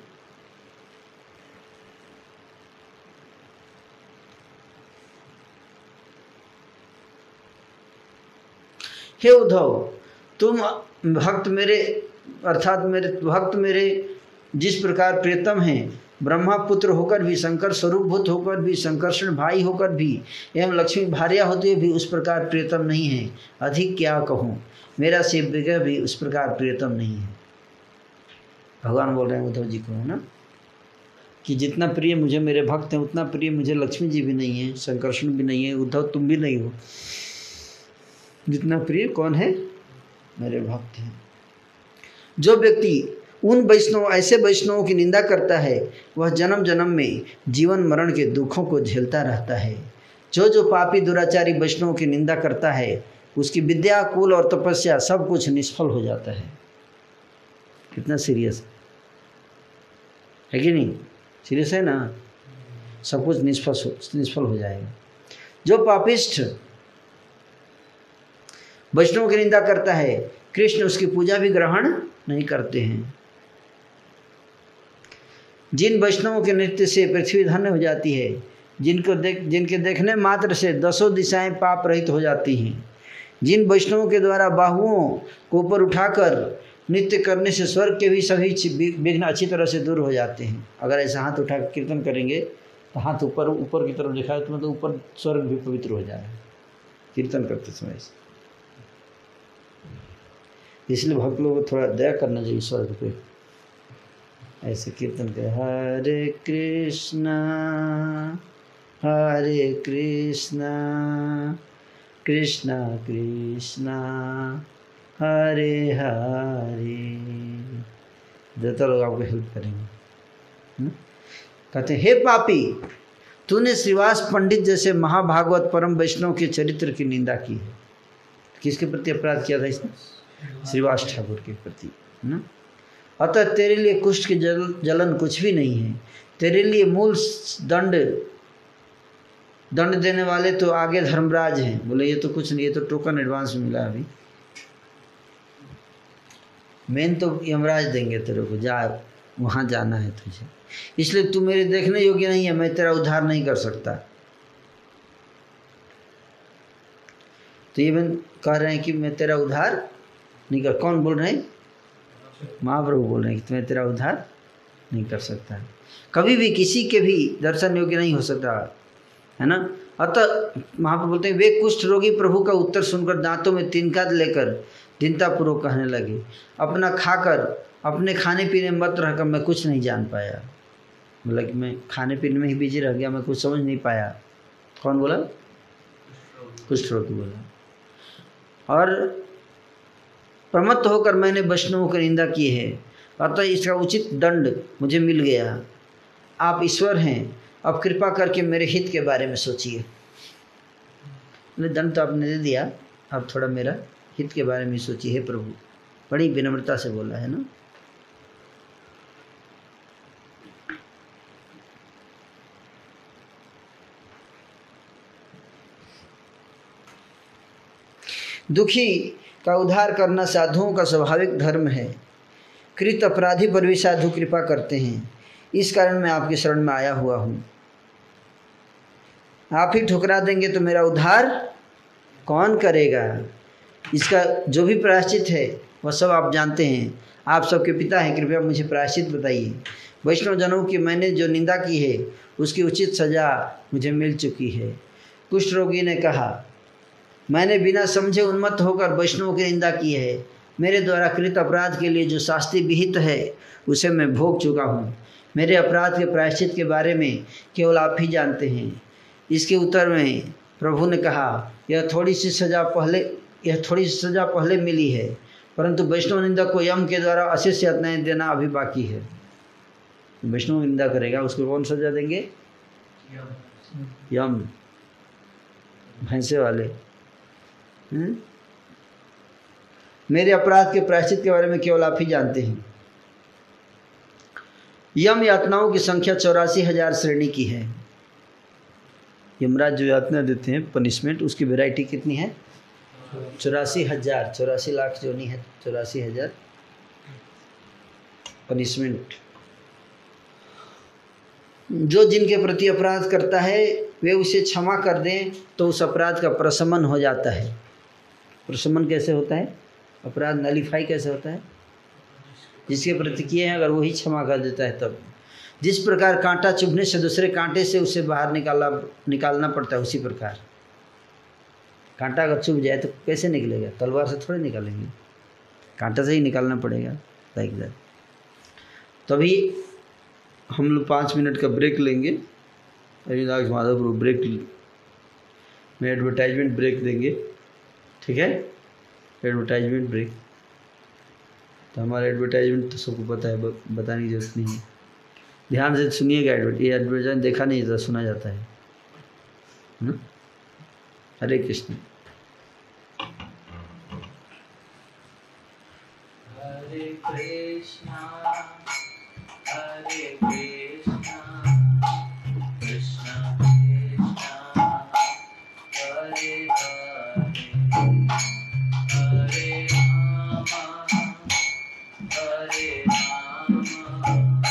हे उद्धव, तुम भक्त मेरे अर्थात मेरे भक्त मेरे जिस प्रकार प्रियतम हैं, ब्रह्मा पुत्र होकर भी, शंकर स्वरूपभूत होकर भी, संकर्षण भाई होकर भी, एवं लक्ष्मी भार्या होते भी उस प्रकार प्रियतम नहीं है। अधिक क्या कहूँ, मेरा सेव्य भी उस प्रकार प्रियतम नहीं है। भगवान बोल रहे हैं उद्धव जी को, है ना, कि जितना प्रिय मुझे मेरे भक्त हैं, उतना प्रिय मुझे लक्ष्मी जी भी नहीं है, संकर्षण भी नहीं है, उद्धव तुम भी नहीं हो। जितना प्रिय कौन है? मेरे भक्त हैं। जो व्यक्ति उन वैष्णव ऐसे वैष्णवों की निंदा करता है, वह जन्म जन्म में जीवन मरण के दुखों को झेलता रहता है। जो जो पापी दुराचारी वैष्णवों की निंदा करता है, उसकी विद्या, कुल और तपस्या सब कुछ निष्फल हो जाता है। कितना सीरियस है कि नहीं? सीरियस है ना। सब कुछ निष्फल निष्फल हो जाएगा। जो पापिष्ठ वैष्णव की निंदा करता है, कृष्ण उसकी पूजा भी ग्रहण नहीं करते हैं। जिन वैष्णवों के नृत्य से पृथ्वी धन्य हो जाती है, जिनको देख जिनके देखने मात्र से दसों दिशाएं पाप रहित हो जाती हैं, जिन वैष्णवों के द्वारा बाहुओं को ऊपर उठाकर नृत्य करने से स्वर्ग के भी सभी विघ्न अच्छी तरह से दूर हो जाते हैं। अगर ऐसा हाथ उठा कर कीर्तन करेंगे तो हाथ ऊपर ऊपर की तरफ दिखाए तो मतलब ऊपर स्वर्ग भी पवित्र हो जाए कीर्तन करते समय से। इसलिए भक्त लोगों को थोड़ा दया करना चाहिए स्वर्ग पे। ऐसे कीर्तन करे, हरे कृष्णा हरे कृष्णा कृष्णा कृष्णा हरे हरे। देवता लोग आपको हेल्प करेंगे। कहते हैं, हे पापी, तूने श्रीवास पंडित जैसे महाभागवत परम वैष्णव के चरित्र की निंदा की है। किसके प्रति अपराध किया था इसने? श्रीवास ठाकुर के प्रति, है ना। अतः तेरे लिए कुष्ठ की जल जलन कुछ भी नहीं है। तेरे लिए मूल दंड दंड देने वाले तो आगे धर्मराज हैं। बोले ये तो कुछ नहीं, ये तो टोकन एडवांस में मिला अभी, मेन तो यमराज देंगे तेरे को, जा वहाँ जाना है तुझे, इसलिए तू मेरे देखने योग्य नहीं है, मैं तेरा उद्धार नहीं कर सकता। तो ये बन कह रहे हैं कि मैं तेरा उद्धार नहीं कर, कौन बोल रहे हैं? महाप्रभु बोल रहे हैं कि मैं तेरा उद्धार नहीं कर सकता, कभी भी किसी के भी दर्शन योग्य नहीं हो सकता, है ना। अतः महाप्रभु बोलते हैं वे कुष्ठ रोगी प्रभु का उत्तर सुनकर दांतों में तिनका लेकर दीनतापूर्वक कहने लगे, अपना खाकर अपने खाने पीने में मत रहकर मैं कुछ नहीं जान पाया। बोला कि मैं खाने पीने में ही बिजी रह गया, मैं कुछ समझ नहीं पाया। कौन बोला? कुष्ठ रोगी बोला। और प्रमत्त होकर मैंने वैष्णवों की निंदा की है, अतः इसका उचित दंड मुझे मिल गया। आप ईश्वर हैं, अब कृपा करके मेरे हित के बारे में सोचिए। दंड तो आपने दे दिया, अब थोड़ा मेरा हित के बारे में सोचिए हे प्रभु। बड़ी विनम्रता से बोला है ना। दुखी का उद्धार करना साधुओं का स्वाभाविक धर्म है। कृत अपराधी पर भी साधु कृपा करते हैं, इस कारण मैं आपकी शरण में आया हुआ हूँ। आप ही ठुकरा देंगे तो मेरा उद्धार कौन करेगा? इसका जो भी प्रायश्चित है वह सब आप जानते हैं। आप सबके पिता हैं, कृपया मुझे प्रायश्चित बताइए। वैष्णव जनों की मैंने जो निंदा की है उसकी उचित सजा मुझे मिल चुकी है। कुष्ठ रोगी ने कहा, मैंने बिना समझे उन्मत्त होकर वैष्णव की निंदा की है। मेरे द्वारा कृत अपराध के लिए जो शास्ति विहित है उसे मैं भोग चुका हूँ। मेरे अपराध के प्रायश्चित के बारे में केवल आप ही जानते हैं। इसके उत्तर में प्रभु ने कहा, यह थोड़ी सी सजा पहले यह थोड़ी सी सजा पहले मिली है, परंतु वैष्णव निंदक को यम के द्वारा अशेष यातनाएं देना अभी बाकी है। वैष्णव निंदा करेगा उसको कौन सजा देंगे? यम, भैंसे वाले। हुँ? मेरे अपराध के प्रायश्चित के बारे में केवल आप ही जानते हैं। यम यातनाओं की संख्या चौरासी हजार श्रेणी की है। यमराज जो यातना देते हैं पनिशमेंट, उसकी वैरायटी कितनी है? चौरासी हजार चौरासी लाख जो नहीं है, चौरासी हजार पनिशमेंट। जो जिनके प्रति अपराध करता है वे उसे क्षमा कर दें तो उस अपराध का प्रशमन हो जाता है। प्रशमन कैसे होता है? अपराध नलीफाई कैसे होता है? जिसके प्रति किए हैं अगर वही क्षमा कर देता है तब। जिस प्रकार कांटा चुभने से दूसरे कांटे से उसे बाहर निकाला निकालना पड़ता है, उसी प्रकार कांटा अगर चुभ जाए तो कैसे निकलेगा? तलवार से थोड़े निकालेंगे, कांटा से ही निकालना पड़ेगा। Like that. तभी हम लोग पाँच मिनट का ब्रेक लेंगे। रविदास माधव ब्रेक में एडवर्टाइजमेंट ब्रेक देंगे, ठीक है? Advertisement break. तो हमारा एडवर्टाइजमेंट तो सबको पता है, बताने की जरूरत नहीं है। ध्यान से सुनिएगा। एडवर्ट ये एडवर्टाइजमेंट देखा नहीं जाता, सुना जाता है ना। हरे कृष्ण।
हरे कृष्णा हरे कृष्णा कृष्णा कृष्णा हरे हरे हरे रामा हरे रामा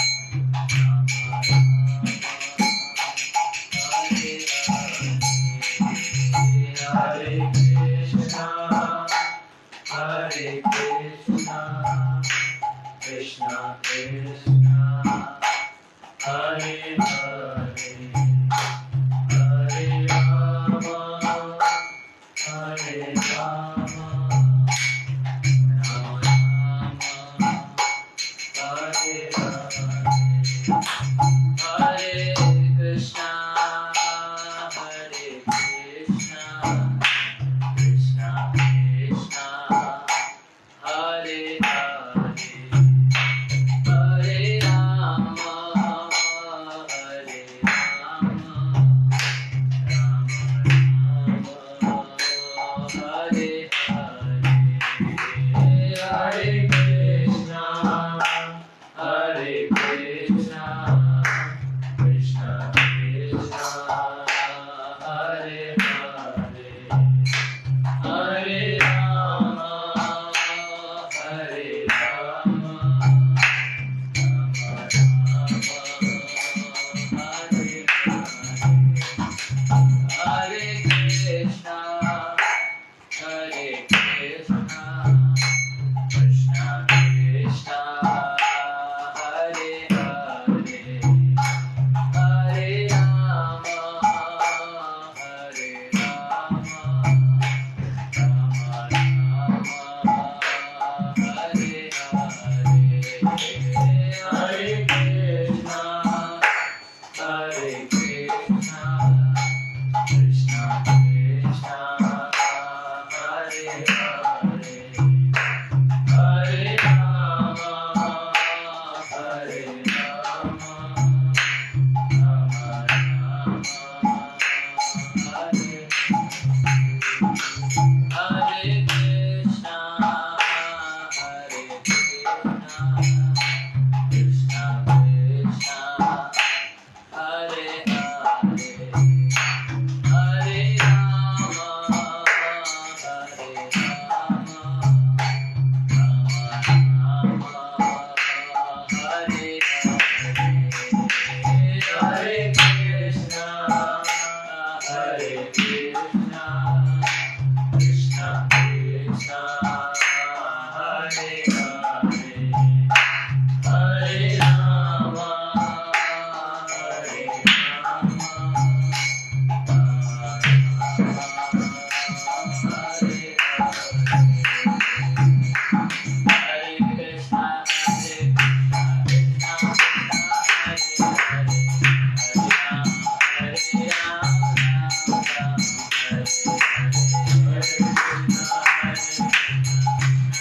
हरे कृष्णा हरे कृष्णा कृष्णा कृष्णा हरे हरे हरे रामा हरे रामा राम राम हरे हरे हरे कृष्णा हरे कृष्णा कृष्णा कृष्णा हरे हरे हरे राम हरे राम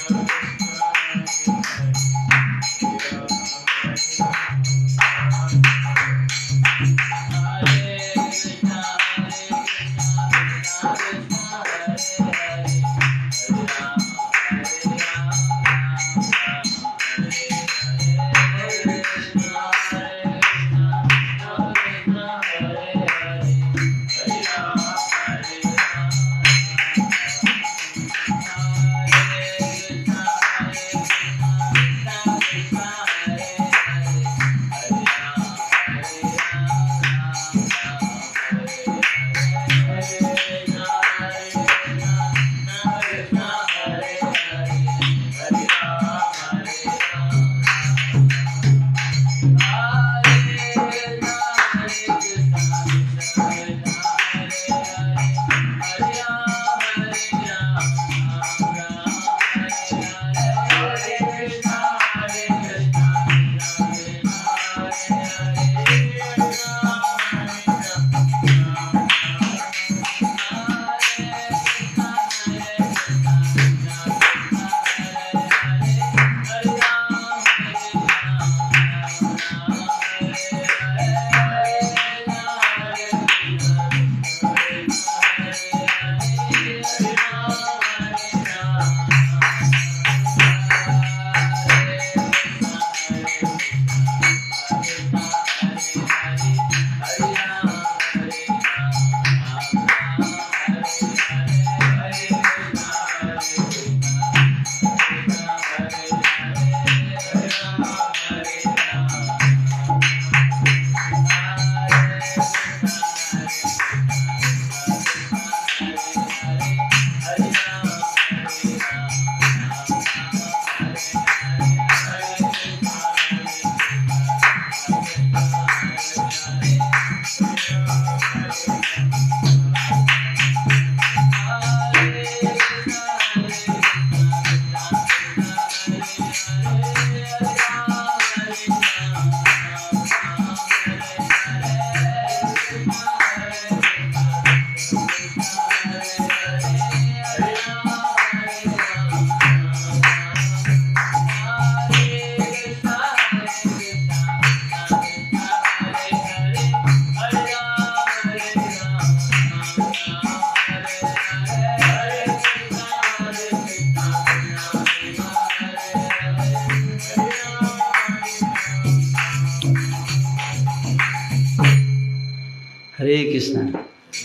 हरे कृष्णा।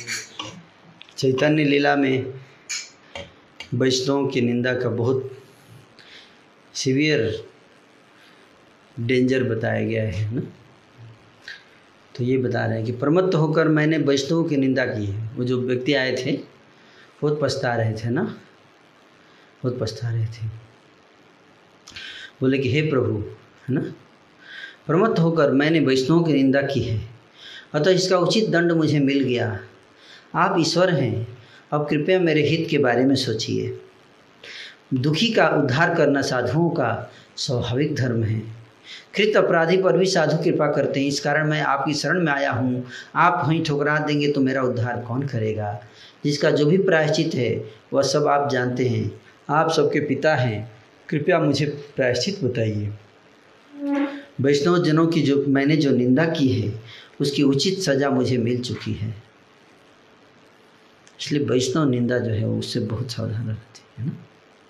चैतन्य लीला में वैष्णवों की निंदा का बहुत सीवियर डेंजर बताया गया है ना। तो ये बता रहे हैं कि प्रमत्त होकर मैंने वैष्णवों की निंदा की है। वो जो व्यक्ति आए थे बहुत पछता रहे थे ना, बहुत पछता रहे थे। बोले कि हे प्रभु, है ना, प्रमत्त होकर मैंने वैष्णवों की निंदा की है, अतः इसका उचित दंड मुझे मिल गया। आप ईश्वर हैं, अब कृपया मेरे हित के बारे में सोचिए। दुखी का उद्धार करना साधुओं का स्वाभाविक धर्म है। कृत अपराधी पर भी साधु कृपा करते हैं, इस कारण मैं आपकी शरण में आया हूँ। आप वहीं ठुकरा देंगे तो मेरा उद्धार कौन करेगा? जिसका जो भी प्रायश्चित है वह सब आप जानते हैं। आप सबके पिता हैं, कृपया मुझे प्रायश्चित बताइए। वैष्णव जनों की जो मैंने जो निंदा की है उसकी उचित सज़ा मुझे मिल चुकी है। इसलिए वैष्णव निंदा जो है उससे बहुत सावधान रहती है ना।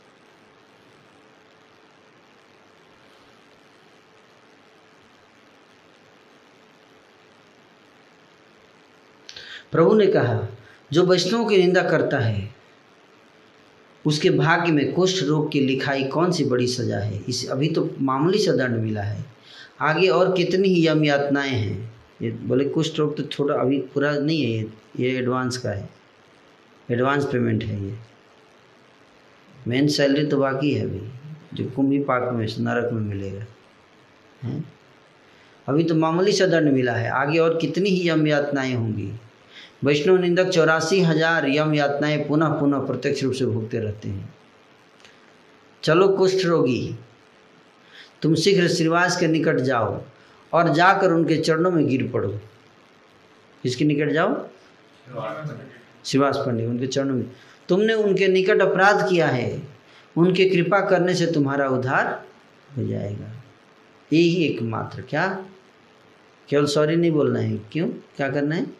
प्रभु ने कहा, जो वैष्णव की निंदा करता है उसके भाग्य में कुष्ठ रोग की लिखाई कौन सी बड़ी सजा है। इस अभी तो मामूली सा दंड मिला है, आगे और कितनी ही यम यातनाएं हैं। ये बोले कुष्ठ रोग तो छोटा, अभी पूरा नहीं है, ये ये एडवांस का है, एडवांस पेमेंट है। ये मेन सैलरी तो बाकी है अभी, जो कुंभी पाक में नरक में मिलेगा है। अभी तो मामूली सा दंड मिला है, आगे और कितनी ही यम यातनाएं होंगी। वैष्णव निंदक चौरासी हजार यम यातनाएं पुनः पुनः प्रत्यक्ष रूप से भोगते रहते हैं। चलो कुष्ठ रोगी, तुम शीघ्र श्रीवास के निकट जाओ और जाकर उनके चरणों में गिर पड़ो। किसके निकट जाओ? श्रीवास पंडित, उनके चरणों में। तुमने उनके निकट अपराध किया है, उनके कृपा करने से तुम्हारा उद्धार हो जाएगा। यही एकमात्र, क्या केवल सॉरी नहीं बोलना है, क्यों, क्या करना है,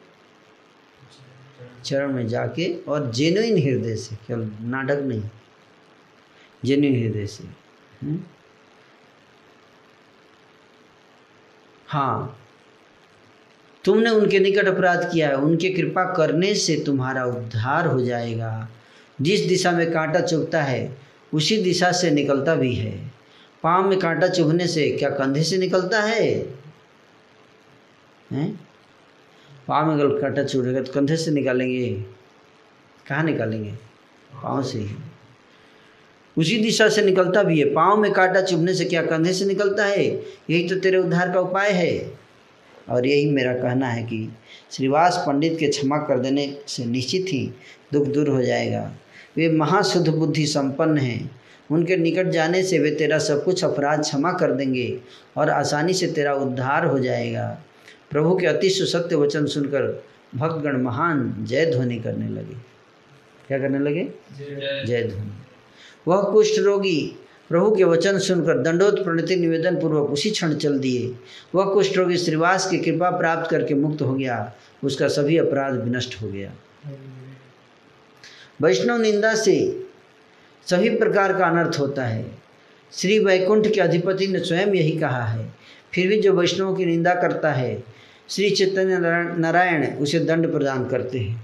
चरण में जाके और जेन्युइन हृदय से, केवल नाटक नहीं, जेन्युइन हृदय से। हुँ? हाँ, तुमने उनके निकट अपराध किया है, उनके कृपा करने से तुम्हारा उद्धार हो जाएगा। जिस दिशा में कांटा चुभता है उसी दिशा से निकलता भी है। पाँव में कांटा चुभने से क्या कंधे से निकलता है, हैं? पाँव में अगर कांटा चुभेगा तो कंधे से निकालेंगे, कहाँ निकालेंगे, पाँव से ही। उसी दिशा से निकलता भी है। पाँव में कांटा चुभने से क्या कंधे से निकलता है। यही तो तेरे उद्धार का उपाय है। और यही मेरा कहना है कि श्रीवास पंडित के क्षमा कर देने से निश्चित ही दुख दूर हो जाएगा। वे महाशुद्ध बुद्धि संपन्न हैं। उनके निकट जाने से वे तेरा सब कुछ अपराध क्षमा कर देंगे और आसानी से तेरा उद्धार हो जाएगा। प्रभु के अति सुसत्य वचन सुनकर भक्तगण महान जय ध्वनि करने लगे। क्या करने लगे, जय ध्वनि। वह कुष्ठ रोगी प्रभु के वचन सुनकर दंडोत प्रणति निवेदन पूर्वक उसी क्षण चल दिए। वह कुष्ठ रोगी श्रीवास की कृपा प्राप्त करके मुक्त हो गया। उसका सभी अपराध विनष्ट हो गया। वैष्णव निंदा से सभी प्रकार का अनर्थ होता है। श्री वैकुंठ के अधिपति ने स्वयं यही कहा है। फिर भी जो वैष्णवों की निंदा करता है, श्री चैतन्य नारायण उसे दंड प्रदान करते हैं।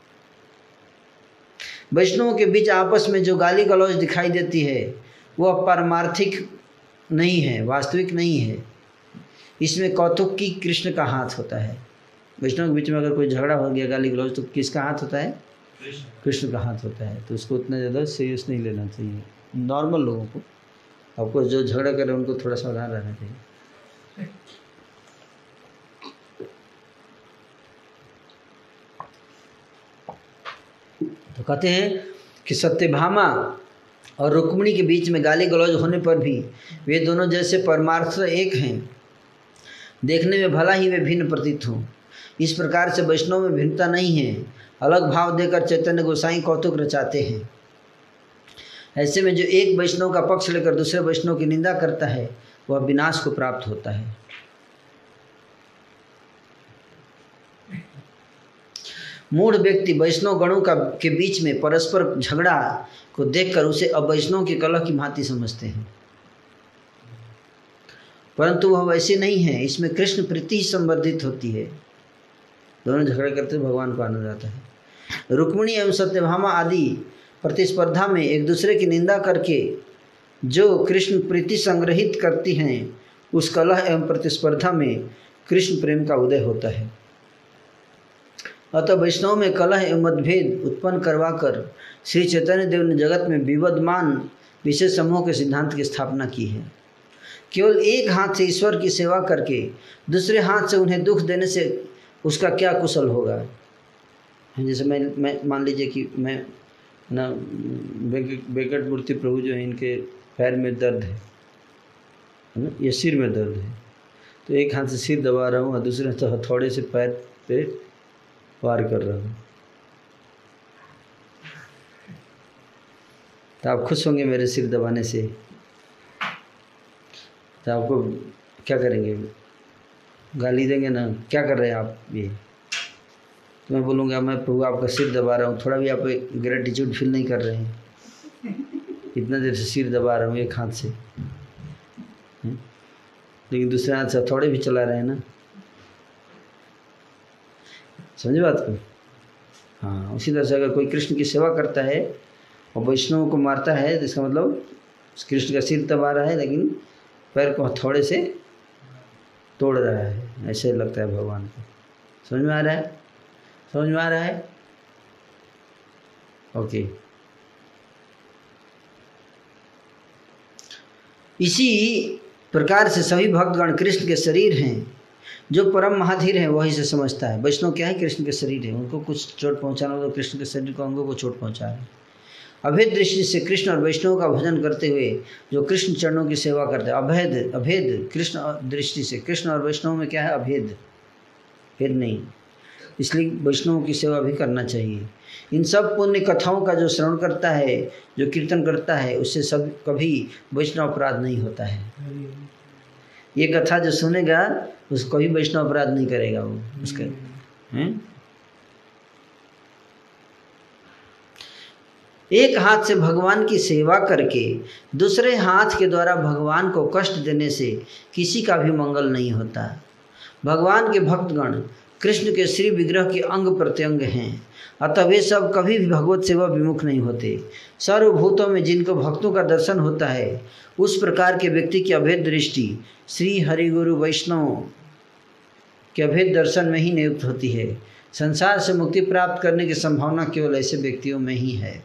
वैष्णवों के बीच आपस में जो गाली गलौज दिखाई देती है वह पारमार्थिक नहीं है, वास्तविक नहीं है। इसमें कौतुक की कृष्ण का हाथ होता है। वैष्णव के बीच में अगर कोई झगड़ा हो गया, गाली गलौज, तो किसका हाथ होता है, कृष्ण का हाथ होता है। तो उसको उतना ज़्यादा सीरियस नहीं लेना चाहिए। नॉर्मल लोगों को, आपको जो झगड़ा करे उनको थोड़ा सावधान रहना चाहिए। तो कहते हैं कि सत्यभामा और रुक्मिणी के बीच में गाली गलौज होने पर भी वे दोनों जैसे परमार्थ एक हैं, देखने में भला ही वे भिन्न प्रतीत हों। इस प्रकार से वैष्णव में भिन्नता नहीं है। अलग भाव देकर चैतन्य गोसाई कौतुक रचाते हैं। ऐसे में जो एक वैष्णव का पक्ष लेकर दूसरे वैष्णव की निंदा करता है वह विनाश को प्राप्त होता है। मूढ़ व्यक्ति वैष्णव गणों का के बीच में परस्पर झगड़ा को देखकर उसे अवैष्णव के कलह की भांति समझते हैं, परंतु वह वैसे नहीं है। इसमें कृष्ण प्रीति ही संवर्धित होती है। दोनों झगड़ा करते भगवान को आनंद आता है। रुक्मिणी एवं सत्यभामा आदि प्रतिस्पर्धा में एक दूसरे की निंदा करके जो कृष्ण प्रीति संग्रहित करती हैं, उस कलह एवं प्रतिस्पर्धा में कृष्ण प्रेम का उदय होता है। अतः वैष्णव में कलह एवं मतभेद उत्पन्न करवाकर श्री चैतन्य देव ने जगत में विवदमान विशेष समूह के सिद्धांत की स्थापना की है। केवल एक हाथ से ईश्वर की सेवा करके दूसरे हाथ से उन्हें दुख देने से उसका क्या कुशल होगा। जैसे मैं मैं मान लीजिए कि मैं ना वेंकट मूर्ति प्रभु जो है, इनके पैर में दर्द है ना, या सिर में दर्द है, तो एक हाथ से सिर दबा रहा हूँ और दूसरे हाथ से हथौड़े से पैर पे वार कर रहा हूँ। तो आप खुश होंगे मेरे सिर दबाने से, तो आपको क्या करेंगे, गाली देंगे ना, क्या कर रहे हैं आप ये। तो मैं बोलूँगा मैं प्रभु आपका सिर दबा रहा हूँ, थोड़ा भी आप ग्रेटिट्यूड फील नहीं कर रहे हैं, इतना देर से सिर दबा रहा हूँ एक हाथ से, लेकिन दूसरे हाथ से हथौड़े भी चला रहे हैं ना। समझे बात को। हाँ, उसी तरह से अगर कोई कृष्ण की सेवा करता है और वैष्णव को मारता है तो इसका मतलब कृष्ण का सिर दबा रहा है लेकिन पैर को हथौड़े से तोड़ रहा है, ऐसे लगता है भगवान को। समझ में आ रहा है, समझ में आ रहा है। ओके, इसी प्रकार से सभी भक्तगण कृष्ण के शरीर हैं। जो परम महाधीर है वही से समझता है। वैष्णव क्या है, कृष्ण के शरीर है, उनको कुछ चोट पहुंचाना हो तो कृष्ण के शरीर को अंगों को चोट पहुंचा है। अभेद दृष्टि से कृष्ण और वैष्णव का भजन करते हुए जो कृष्ण चरणों की सेवा करते हैं, अभेद अभेद कृष्ण दृष्टि से, कृष्ण और वैष्णव में क्या है, अभेद, भेद नहीं। इसलिए वैष्णवों की सेवा भी करना चाहिए। इन सब पुण्य कथाओं का जो श्रवण करता है, जो कीर्तन करता है, उससे सब कभी वैष्णव अपराध नहीं होता है। ये कथा जो सुनेगा उसको कभी वैष्णव अपराध नहीं करेगा वो उसके हैं। एक हाथ से भगवान की सेवा करके दूसरे हाथ के द्वारा भगवान को कष्ट देने से किसी का भी मंगल नहीं होता। भगवान के भक्तगण कृष्ण के श्री विग्रह के अंग प्रत्यंग हैं, अतः वे सब कभी भी भगवत सेवा विमुख नहीं होते। सर्वभूतों में जिनको भक्तों का दर्शन होता है, उस प्रकार के व्यक्ति की अभेद दृष्टि श्री हरि गुरु वैष्णव के अभेद दर्शन में ही नियुक्त होती है। संसार से मुक्ति प्राप्त करने की संभावना केवल ऐसे व्यक्तियों में ही है।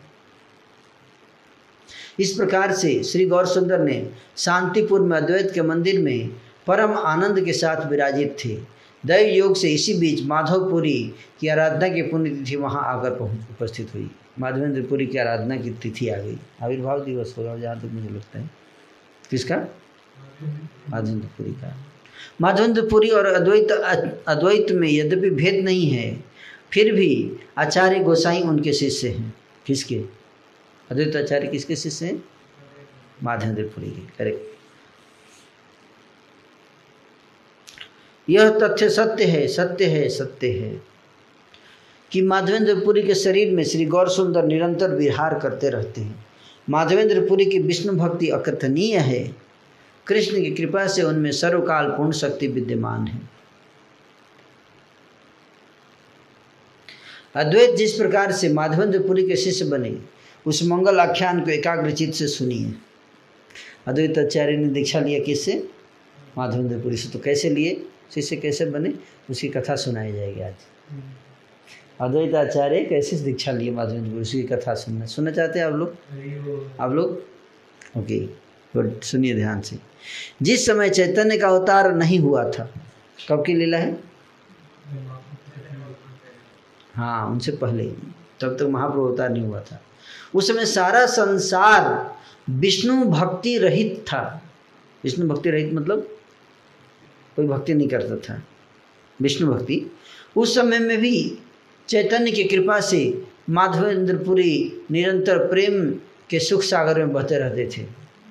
इस प्रकार से श्री गौर सुंदर ने शांतिपुर में अद्वैत के मंदिर में परम आनंद के साथ विराजित थे। दैव योग से इसी बीच माधवपुरी की आराधना की पुण्यतिथि वहां आकर पहुंच उपस्थित हुई। माधवेंद्रपुरी की आराधना की तिथि आ गई। आविर्भाव दिवस होगा जहाँ तक मुझे लगता है। किसका? माधवेंद्रपुरी का। माधवेंद्रपुरी और अद्वैत अद्वैत में यद्यपि भेद नहीं है, फिर भी आचार्य गोसाई उनके शिष्य हैं। किसके? अद्वैत आचार्य किसके शिष्य हैं? माधवेंद्रपुरी के। करेक्ट। यह तथ्य सत्य है, सत्य है, सत्य है कि माधवेंद्रपुरी के शरीर में श्री गौर सुंदर निरंतर विहार करते रहते हैं। माधवेंद्रपुरी की विष्णु भक्ति अकथनीय है। कृष्ण की कृपा से उनमें सर्वकाल पूर्ण शक्ति विद्यमान है। अद्वैत जिस प्रकार से माधवेंद्रपुरी के शिष्य बने, उस मंगल आख्यान को एकाग्रचित्त से सुनिए। अद्वैत आचार्य ने दीक्षा लिया किससे? माधवेंद्रपुरी से। तो कैसे लिए, शिष्य कैसे बने, उसकी कथा सुनाई जाएगी आज। अद्वैत आचार्य कैसे दीक्षा लिए माधवेंद्रपुरी, उसकी कथा सुनना सुनना चाहते हैं आप लोग? आप लोग ओके, गुड। सुनिए ध्यान से। जिस समय चैतन्य का अवतार नहीं हुआ था, कब की लीला है? हाँ, उनसे पहले, तब तक महाप्रभु अवतार नहीं हुआ था। उस समय सारा संसार विष्णु भक्ति रहित था। विष्णु भक्ति रहित मतलब कोई भक्ति नहीं करता था, विष्णु भक्ति। उस समय में भी चैतन्य की कृपा से माधवेंद्रपुरी निरंतर प्रेम के सुख सागर में बहते रहते थे।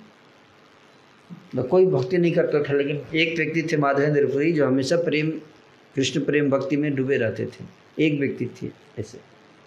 तो कोई भक्ति नहीं करता था, लेकिन एक व्यक्ति थे माधवेंद्रपुरी जो हमेशा प्रेम, कृष्ण प्रेम भक्ति में डूबे रहते थे। एक व्यक्ति थे ऐसे।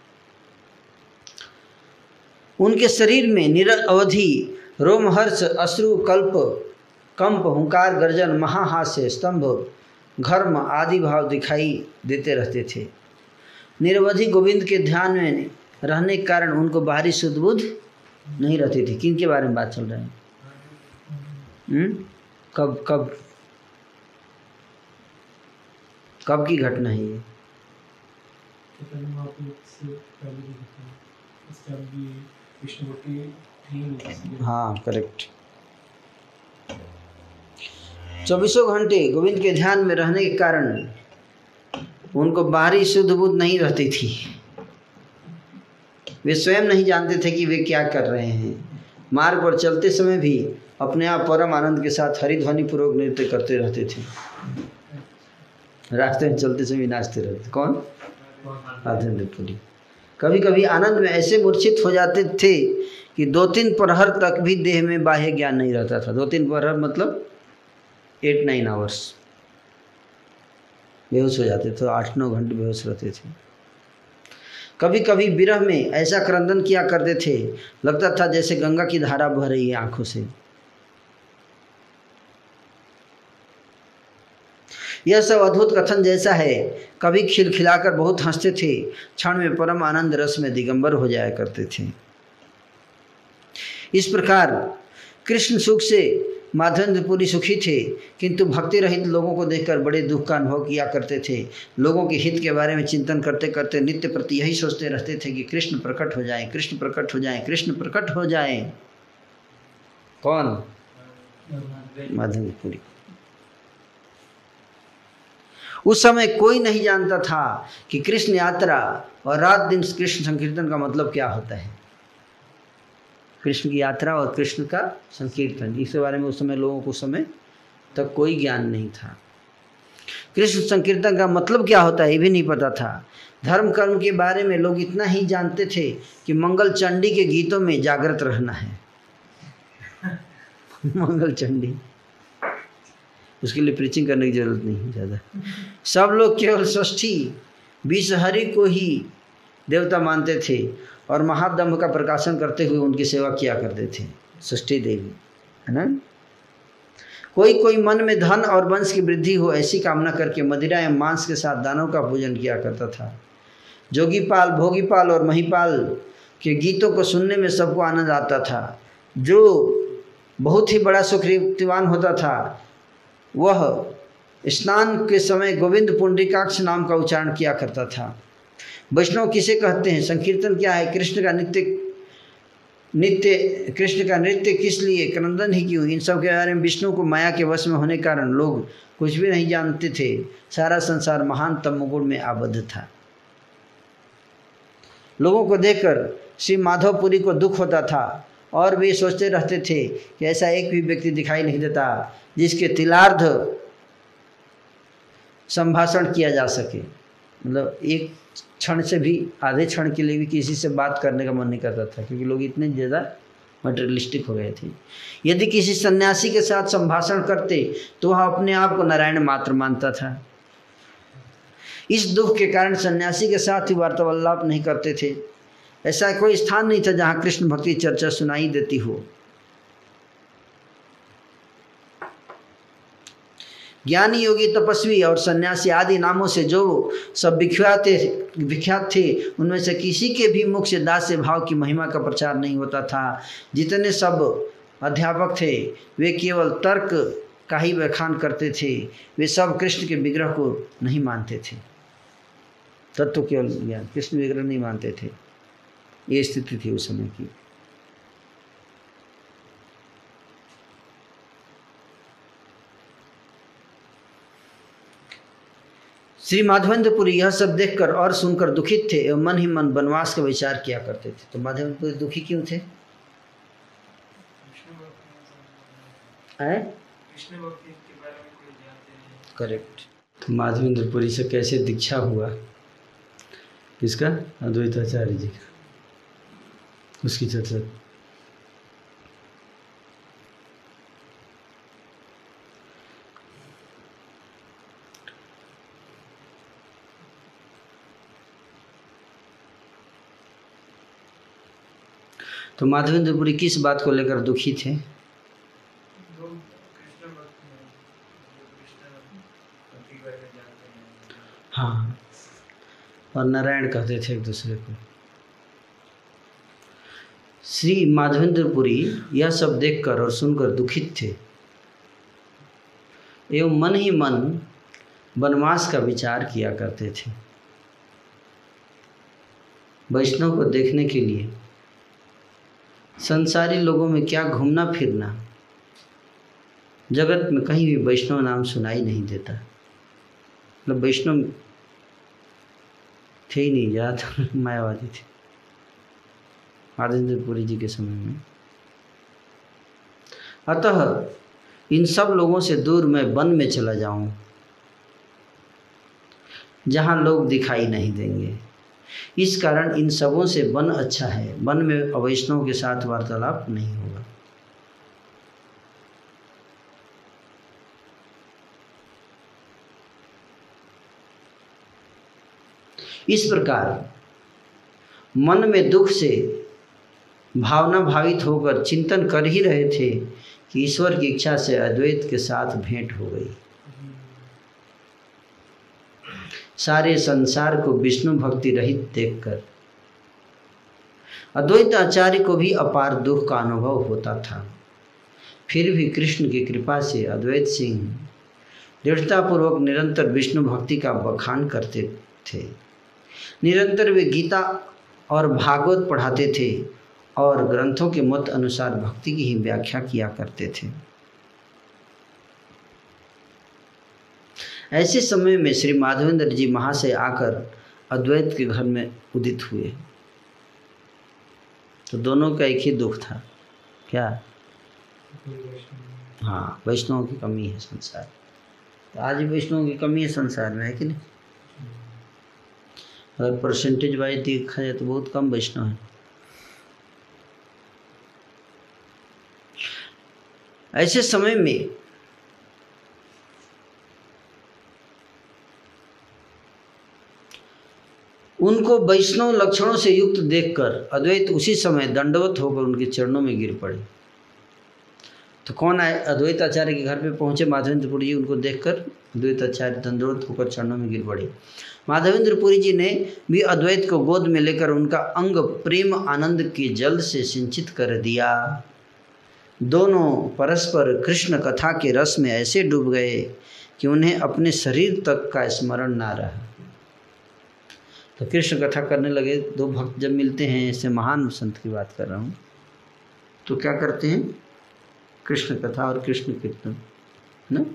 उनके शरीर में निरअवधि रोमहर्ष, अश्रु, कल्प, कंप, हुंकार, गर्जन, महाहास्य, स्तंभ, घर्म आदि भाव दिखाई देते रहते थे। निरवधि गोविंद के ध्यान में रहने के कारण उनको बाहरी शुद्ध बुद्ध नहीं रहती थी। किन के बारे में बात चल रहा है? हम्म कब कब कब की घटना है ये? हाँ, करेक्ट। चौबीसों घंटे गोविंद के ध्यान में रहने के कारण उनको बाहरी शुद्ध बुद्ध नहीं रहती थी। वे स्वयं नहीं जानते थे कि वे क्या कर रहे हैं। मार्ग पर चलते समय भी अपने आप परम आनंद के साथ हरिध्वनि पूर्वक नृत्य करते रहते थे। रास्ते में चलते समय नाचते रहते। कौन? माधवेंद्रपुरी। कभी कभी आनंद में ऐसे मूर्छित हो जाते थे कि दो तीन प्रहर तक भी देह में बाह्य ज्ञान नहीं रहता था। दो तीन प्रहर मतलब एट नाइन आवर्स बेहोश हो जाते थे, आठ नौ घंटे बेहोश रहते थे। कभी कभी विरह में ऐसा क्रंदन किया करते थे, लगता था जैसे गंगा की धारा बह रही है आंखों से। यह सब अद्भुत कथन जैसा है। कभी खिलखिलाकर बहुत हंसते थे, क्षण में परम आनंद रस में दिगंबर हो जाया करते थे। इस प्रकार कृष्ण सुख से माधवेंद्रपुरी सुखी थे, किंतु भक्ति रहित लोगों को देखकर बड़े दुख का अनुभव किया करते थे। लोगों के हित के बारे में चिंतन करते करते नित्य प्रति यही सोचते रहते थे कि कृष्ण प्रकट हो जाए, कृष्ण प्रकट हो जाए, कृष्ण प्रकट हो जाए। कौन? माधवेंद्रपुरी। उस समय कोई नहीं जानता था कि कृष्ण यात्रा और रात दिन कृष्ण संकीर्तन का मतलब क्या होता है। कृष्ण की यात्रा और कृष्ण का संकीर्तन, इसके बारे में उस समय लोगों को उस समय तक कोई ज्ञान नहीं था। कृष्ण संकीर्तन का मतलब क्या होता है ये भी नहीं पता था। धर्म कर्म के बारे में लोग इतना ही जानते थे कि मंगल चंडी के गीतों में जागृत रहना है। मंगल चंडी, उसके लिए प्रीचिंग करने की जरूरत नहीं ज़्यादा। सब लोग केवल षष्ठी विषहरि को ही देवता मानते थे और महादम्भ का प्रकाशन करते हुए उनकी सेवा किया करते थे। षष्ठी देवी है ना। कोई कोई मन में धन और वंश की वृद्धि हो ऐसी कामना करके मदिरा एवं मांस के साथ दानव का पूजन किया करता था। जोगीपाल, भोगीपाल और महिपाल के गीतों को सुनने में सबको आनंद आता था। जो बहुत ही बड़ा सुकृतिवान होता था वह स्नान के समय गोविंद पुंडरीकाक्ष नाम का उच्चारण किया करता था। वैष्णव किसे कहते हैं? संकीर्तन क्या है? कृष्ण का नित्य नित्य कृष्ण का नृत्य किस लिए? क्रंदन ही क्यों? इन सब के बारे में विष्णु को माया के वश में होने के कारण लोग कुछ भी नहीं जानते थे। सारा संसार महान तमोगुण में आबद्ध था। लोगों को देखकर श्री माधवपुरी को दुख होता था और वे सोचते रहते थे कि ऐसा एक भी व्यक्ति दिखाई नहीं देता जिसके तिलार्ध संभाषण किया जा सके। मतलब एक क्षण से भी, आधे क्षण के लिए भी किसी से बात करने का मन नहीं करता था, क्योंकि लोग इतने ज़्यादा मटेरियलिस्टिक हो गए थे। यदि किसी सन्यासी के साथ संभाषण करते तो वह अपने आप को नारायण मात्र मानता था। इस दुख के कारण सन्यासी के साथ ही वार्तालाप नहीं करते थे। ऐसा कोई स्थान नहीं था जहाँ कृष्ण भक्ति चर्चा सुनाई देती हो। ज्ञानी, योगी, तपस्वी और सन्यासी आदि नामों से जो सब विख्यात विख्यात थे उनमें से किसी के भी मुख से दास्य भाव की महिमा का प्रचार नहीं होता था। जितने सब अध्यापक थे वे केवल तर्क का ही व्याख्यान करते थे। वे सब कृष्ण के विग्रह को नहीं मानते थे। तत्व केवल ज्ञान, कृष्ण विग्रह नहीं मानते थे। ये स्थिति थी उस समय की। श्री माधवेंद्रपुरी यह सब देखकर और सुनकर दुखित थे एवं मन ही मन वनवास का विचार किया करते थे। तो माधवेंद्रपुरी दुखी क्यों थे? करेक्ट। तो माधवेंद्रपुरी से कैसे दीक्षा हुआ? किसका? अद्वैताचार्य जी का। उसकी चर्चा तो माधवेंद्रपुरी किस बात को लेकर दुखी थे? हाँ, और नारायण कहते थे एक दूसरे को। श्री माधवेंद्रपुरी यह सब देखकर और सुनकर दुखित थे एवं मन ही मन वनवास का विचार किया करते थे। वैष्णव को देखने के लिए संसारी लोगों में क्या घूमना फिरना, जगत में कहीं भी वैष्णव नाम सुनाई नहीं देता। मतलब वैष्णव थे ही नहीं, ज़्यादातर मायावादी थे माधवेंद्रपुरी जी के समय में। अतः इन सब लोगों से दूर मैं वन में चला जाऊं जहां लोग दिखाई नहीं देंगे। इस कारण इन सबों से वन अच्छा है। वन में अवैष्णव के साथ वार्तालाप नहीं होगा। इस प्रकार मन में दुख से भावना भावित होकर चिंतन कर ही रहे थे कि ईश्वर की इच्छा से अद्वैत के साथ भेंट हो गई। सारे संसार को विष्णु भक्ति रहित देखकर अद्वैत आचार्य को भी अपार दुख का अनुभव होता था। फिर भी कृष्ण की कृपा से अद्वैत सिंह दृढ़तापूर्वक निरंतर विष्णु भक्ति का बखान करते थे। निरंतर वे गीता और भागवत पढ़ाते थे और ग्रंथों के मत अनुसार भक्ति की ही व्याख्या किया करते थे। ऐसे समय में श्री माधवेंद्र जी महाशय आकर अद्वैत के घर में उदित हुए। तो दोनों का एक ही दुख था, क्या? हाँ, वैष्णव की कमी है संसार। तो आज वैष्णव की कमी है संसार में, है कि नहीं? अगर परसेंटेज वाइज देखा जाए तो बहुत कम वैष्णव है। ऐसे समय में उनको वैष्णव लक्षणों से युक्त देखकर अद्वैत उसी समय दंडवत होकर उनके चरणों में गिर पड़े। तो कौन आए? अद्वैत आचार्य के घर पे पहुंचे माधवेंद्रपुरी जी, उनको देखकर अद्वैत आचार्य दंडवत होकर चरणों में गिर पड़े। माधवेंद्रपुरी जी ने भी अद्वैत को गोद में लेकर उनका अंग प्रेम आनंद के जल से सिंचित कर दिया। दोनों परस्पर कृष्ण कथा के रस में ऐसे डूब गए कि उन्हें अपने शरीर तक का स्मरण ना रहा। तो कृष्ण कथा करने लगे। दो भक्त जब मिलते हैं, ऐसे महान संत की बात कर रहा हूँ, तो क्या करते हैं? कृष्ण कथा और कृष्ण कीर्तन, है ना।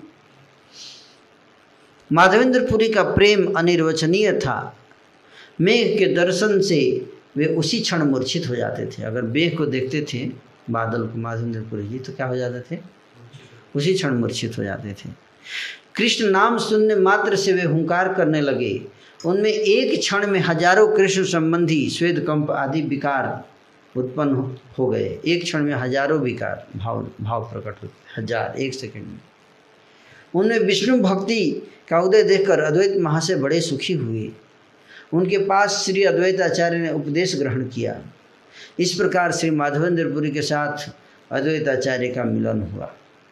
माधवेंद्रपुरी का प्रेम अनिर्वचनीय था। मेघ के दर्शन से वे उसी क्षण मूर्छित हो जाते थे। अगर मेघ को देखते थे, बादल को, माधवेंद्रपुरी जी, तो क्या हो जाते थे? उसी क्षण मूर्छित हो जाते थे। कृष्ण नाम सुनने मात्र से वे हुंकार करने लगे। उनमें एक क्षण में हजारों कृष्ण संबंधी स्वेद कंप आदि विकार उत्पन्न हो गए। एक क्षण में हजारों विकार भाव भाव प्रकट होते, हजार, एक सेकंड में। उनमें विष्णु भक्ति का उदय देखकर अद्वैत महाशय बड़े सुखी हुए। उनके पास श्री अद्वैत आचार्य ने उपदेश ग्रहण किया। इस प्रकार श्री माधवेंद्रपुरी के साथ अद्वैत आचार्य का मिलन हुआ।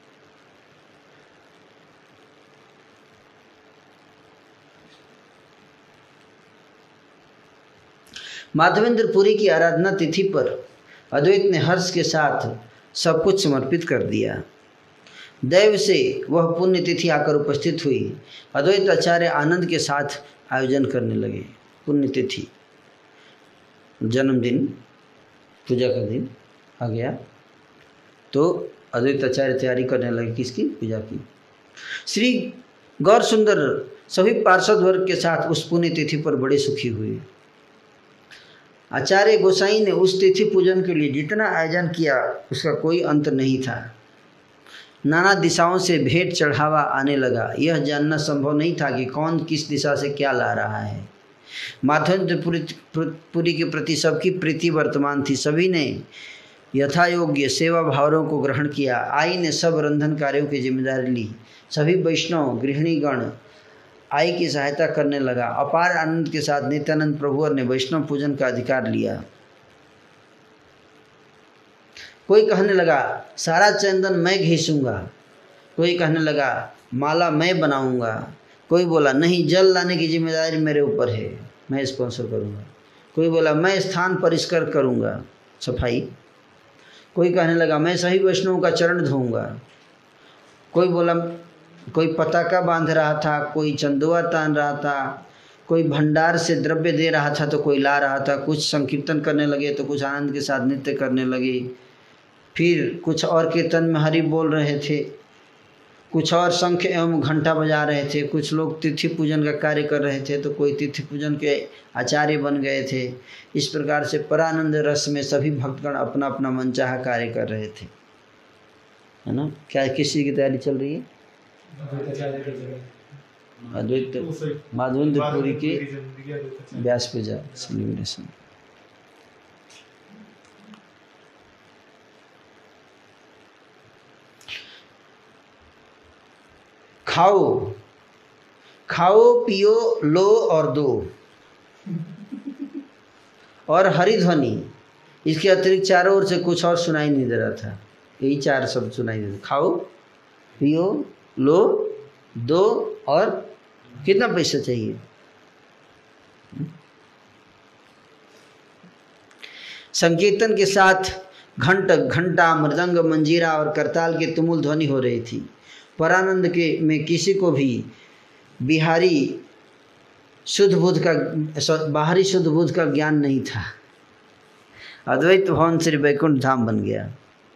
माधवेंद्रपुरी की आराधना तिथि पर अद्वैत ने हर्ष के साथ सब कुछ समर्पित कर दिया। दैव से वह पुण्य तिथि आकर उपस्थित हुई। अद्वैत आचार्य आनंद के साथ आयोजन करने लगे। पुण्य तिथि, जन्मदिन, पूजा का दिन आ गया, तो अद्वैत आचार्य तैयारी करने लगे। किसकी? पूजा की। श्री गौर सुंदर सभी पार्षद वर्ग के साथ उस पुण्य तिथि पर बड़े सुखी हुए। आचार्य गोसाई ने उस तिथि पूजन के लिए जितना आयोजन किया उसका कोई अंत नहीं था। नाना दिशाओं से भेंट चढ़ावा आने लगा। यह जानना संभव नहीं था कि कौन किस दिशा से क्या ला रहा है। माधवेंद्रपुरी के प्रति सबकी प्रीति वर्तमान थी। सभी ने यथायोग्य सेवा भावों को ग्रहण किया। आई ने सब रंधन कार्यों की जिम्मेदारी ली। सभी वैष्णव गृहिणीगण आई की सहायता करने लगा। अपार आनंद के साथ नित्यानंद प्रभुवर ने वैष्णव पूजन का अधिकार लिया। कोई कहने लगा सारा चंदन मैं घिसूंगा, कोई कहने लगा माला मैं बनाऊंगा, कोई बोला नहीं जल लाने की जिम्मेदारी मेरे ऊपर है, मैं स्पॉन्सर करूंगा, कोई बोला मैं स्थान परिष्कार करूंगा, सफाई, कोई कहने लगा मैं सभी वैष्णवों का चरण धोऊंगा, कोई बोला कोई पताका बांध रहा था, कोई चंदुआ तान रहा था, कोई भंडार से द्रव्य दे रहा था तो कोई ला रहा था। कुछ संकीर्तन करने लगे तो कुछ आनंद के साथ नृत्य करने लगे। फिर कुछ और कीर्तन में हरि बोल रहे थे, कुछ और शंख एवं घंटा बजा रहे थे। कुछ लोग तिथि पूजन का कार्य कर रहे थे तो कोई तिथि पूजन के आचार्य बन गए थे। इस प्रकार से परानंद रस में सभी भक्तगण अपना अपना मनचाहा कार्य कर रहे थे, है ना। क्या किसी की तैयारी चल रही है? अद्वैत माधवेंद्रपुरी की व्यास पूजा सेलिब्रेशन। खाओ खाओ पियो लो और दो, और हरि ध्वनि, इसके अतिरिक्त चारों ओर से कुछ और सुनाई नहीं दे रहा था। यही चार शब्द सुनाई देते, खाओ पियो लो दो, और कितना पैसा चाहिए। संकीर्तन के साथ घंट घंटा मृदंग मंजीरा और करताल की तुमुल ध्वनि हो रही थी। परानंद के में किसी को भी बिहारी शुद्ध बुद्ध का बाहरी शुद्ध बुद्ध का ज्ञान नहीं था। अद्वैत भवन श्री वैकुंठ धाम बन गया।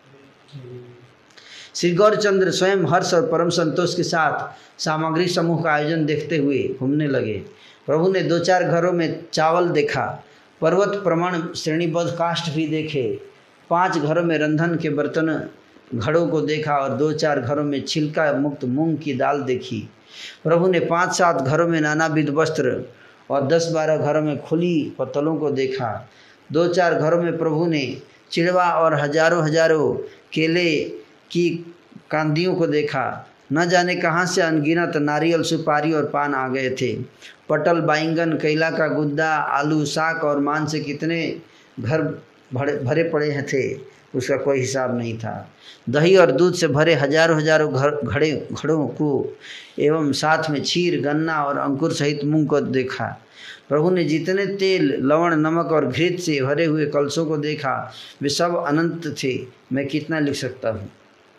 श्री गौरचंद्र स्वयं हर्ष और परम संतोष के साथ सामग्री समूह का आयोजन देखते हुए घूमने लगे। प्रभु ने दो चार घरों में चावल देखा, पर्वत प्रमाण श्रेणीबद्ध काष्ठ भी देखे। पांच घरों में रंधन के बर्तन घड़ों को देखा और दो चार घरों में छिलका मुक्त मूंग की दाल देखी। प्रभु ने पांच सात घरों में नानाविध वस्त्र और दस बारह घरों में खुली पत्तलों को देखा। दो चार घरों में प्रभु ने चिड़वा और हजारों हजारों केले की कांदियों को देखा। न जाने कहाँ से अनगिनत नारियल, सुपारी और पान आ गए थे। पटल, बैंगन, कैला का गुद्दा, आलू, साग और मांस से कितने घर भरे भरे पड़े हैं थे, उसका कोई हिसाब नहीं था। दही और दूध से भरे हजारों हजारों घर घड़े घड़ों को एवं साथ में क्षीर, गन्ना और अंकुर सहित मूंग को देखा। प्रभु ने जितने तेल, लवण, नमक और घृत से भरे हुए कलशों को देखा, वे सब अनंत थे। मैं कितना लिख सकता हूँ।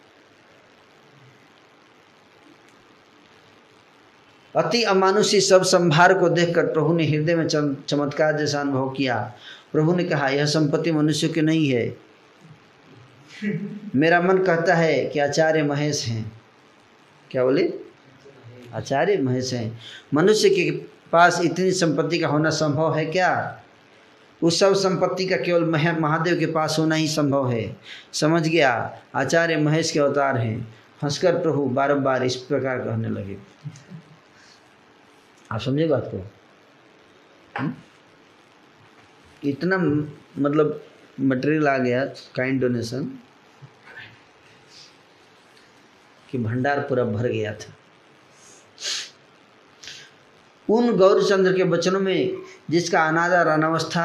अति अमानुषी सब संभार को देखकर प्रभु ने हृदय में चमत्कार जैसा अनुभव किया। प्रभु ने कहा, यह संपत्ति मनुष्य की नहीं है। मेरा मन कहता है कि आचार्य महेश हैं। क्या बोले? आचार्य महेश हैं। मनुष्य के पास इतनी संपत्ति का होना संभव है क्या? उस सब संपत्ति का केवल महादेव के पास होना ही संभव है। समझ गया, आचार्य महेश के अवतार हैं। हंसकर प्रभु बारंबार इस प्रकार कहने लगे। आप समझे बात को? हुँ? इतना मतलब मटेरियल आ गया, काइंड डोनेशन, कि भंडार पूरा भर गया था। उन गौरचंद्र के वचनों में जिसका अनादर अनावस्था,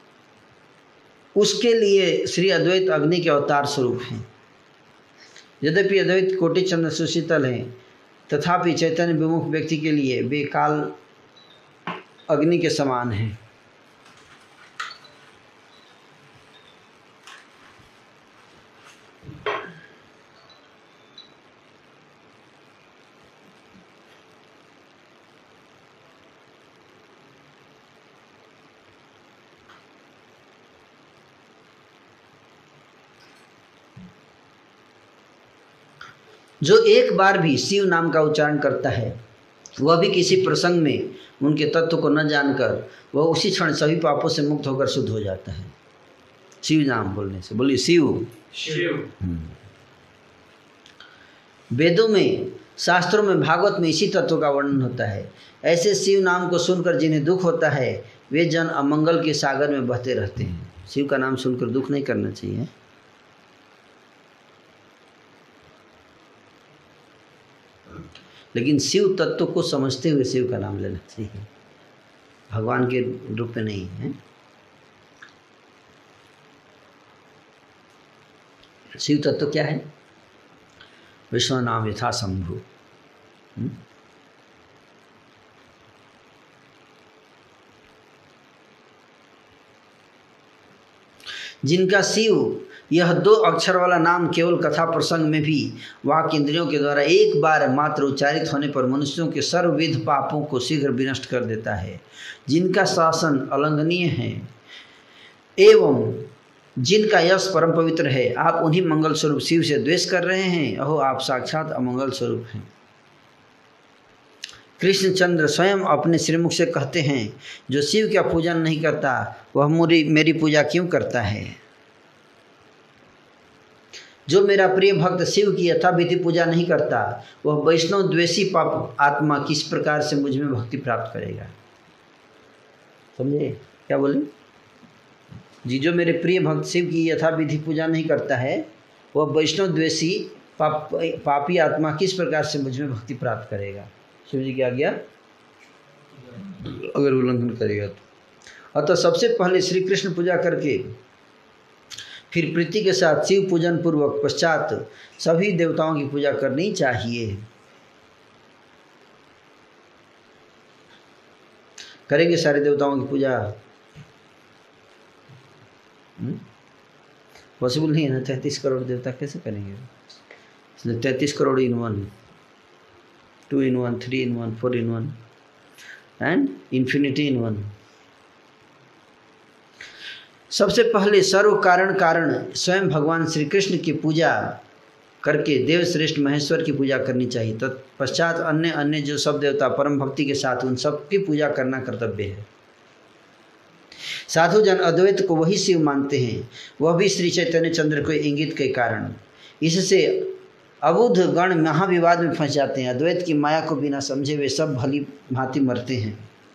उसके लिए श्री अद्वैत अग्नि के अवतार स्वरूप हैं। यद्यपि अद्वैत कोटि चंद्र सुशीतल हैं, तथापि चैतन्य विमुख व्यक्ति के लिए वे काल अग्नि के समान हैं। जो एक बार भी शिव नाम का उच्चारण करता है, वह भी किसी प्रसंग में उनके तत्व को न जानकर वह उसी क्षण सभी पापों से मुक्त होकर शुद्ध हो जाता है। शिव नाम बोलने से। बोलिए शिव।
शिव।
वेदों में, शास्त्रों में, भागवत में इसी तत्व का वर्णन होता है। ऐसे शिव नाम को सुनकर जिन्हें दुख होता है, वे जन अमंगल के सागर में बहते रहते हैं। शिव का नाम सुनकर दुख नहीं करना चाहिए। लेकिन शिव तत्व को समझते हुए शिव का नाम लेना चाहिए, भगवान के रूप में नहीं है। शिव तत्व क्या है? विष्णु नाम यथा शंभु। जिनका शिव यह दो अक्षर वाला नाम केवल कथा प्रसंग में भी वाक् इंद्रियों के द्वारा एक बार मात्र उच्चारित होने पर मनुष्यों के सर्वविध पापों को शीघ्र विनष्ट कर देता है, जिनका शासन अलंघनीय है एवं जिनका यश परम पवित्र है, आप उन्हीं मंगल स्वरूप शिव से द्वेष कर रहे हैं। अहो, आप साक्षात अमंगल स्वरूप हैं। कृष्णचंद्र स्वयं अपने श्रीमुख से कहते हैं, जो शिव का पूजन नहीं करता वह मेरी मेरी पूजा क्यों करता है? जो मेरा प्रिय भक्त शिव की यथाविधि पूजा नहीं करता, वह वैष्णव द्वेषी पाप आत्मा किस प्रकार से मुझ में भक्ति प्राप्त करेगा? समझे क्या बोले जी? जो मेरे प्रिय भक्त शिव की यथाविधि पूजा नहीं करता है, वह वैष्णव द्वेषी पाप पापी आत्मा किस प्रकार से मुझ में भक्ति प्राप्त करेगा? शिव जी की आज्ञा अगर उल्लंघन करेगा तो। अतः सबसे पहले श्री कृष्ण पूजा करके फिर प्रीति के साथ शिव पूजन पूर्वक पश्चात सभी देवताओं की पूजा करनी चाहिए। करेंगे सारे देवताओं की पूजा? पॉसिबल नहीं है ना, तैंतीस करोड़ देवता कैसे करेंगे? इसलिए तैंतीस crore in one, two in one, three in one, four in one and infinity in one. सबसे पहले सर्व कारण कारण स्वयं भगवान श्री कृष्ण की पूजा करके देवश्रेष्ठ महेश्वर की पूजा करनी चाहिए। तत्पश्चात अन्य अन्य जो सब देवता परम भक्ति के साथ उन सब की पूजा करना कर्तव्य है। साधु जन अद्वैत को वही शिव मानते हैं, वह भी श्री चैतन्य चंद्र को इंगित के कारण। इससे अबुध गण महाविवाद में फंस जाते हैं। अद्वैत की माया को बिना समझे वे सब भली भांति मरते हैं।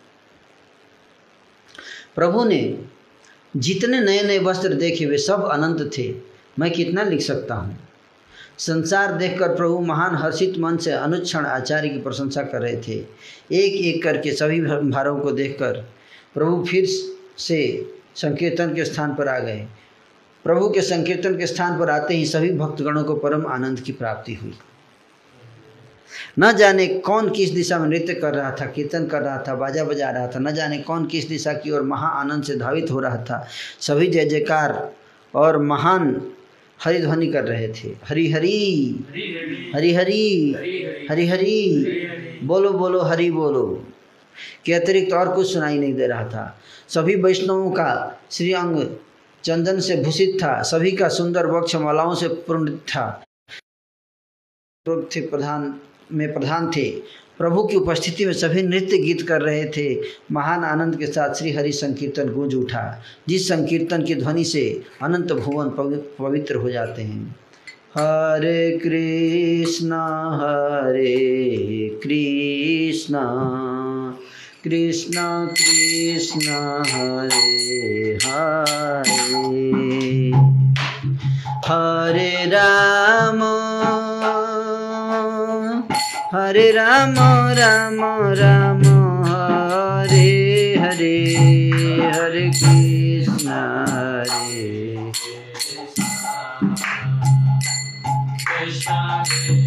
प्रभु ने जितने नए नए वस्त्र देखे वे सब अनंत थे, मैं कितना लिख सकता हूँ। संसार देखकर प्रभु महान हर्षित मन से अनुक्षण आचार्य की प्रशंसा कर रहे थे। एक एक करके सभी भारों को देखकर प्रभु फिर से संकीर्तन के स्थान पर आ गए। प्रभु के संकीर्तन के स्थान पर आते ही सभी भक्तगणों को परम आनंद की प्राप्ति हुई। न जाने कौन किस दिशा में नृत्य कर रहा था, कीर्तन कर रहा था, बाजा बजा रहा था, न जाने कौन किस दिशा की ओर महा आनंद से धावित हो रहा था। सभी जय जयकार और महान हरिध्वनि कर रहे थे। हरि हरि हरि हरि हरि हरि बोलो बोलो हरि बोलो के अतिरिक्त और कुछ सुनाई नहीं दे रहा था। सभी वैष्णवों का श्रीअंग चंदन से भूषित था, सभी का सुंदर वक्ष मालाओं से पूर्ण था। प्रधान में प्रधान थे। प्रभु की उपस्थिति में सभी नृत्य गीत कर रहे थे। महान आनंद के साथ श्री हरि संकीर्तन गूंज उठा, जिस संकीर्तन की ध्वनि से अनंत भुवन पवित्र हो जाते हैं। हरे कृष्णा हरे कृष्णा कृष्णा कृष्णा हरे हरे हरे राम हरे राम राम राम हरे हरे हरे कृष्णा हरे कृष्णा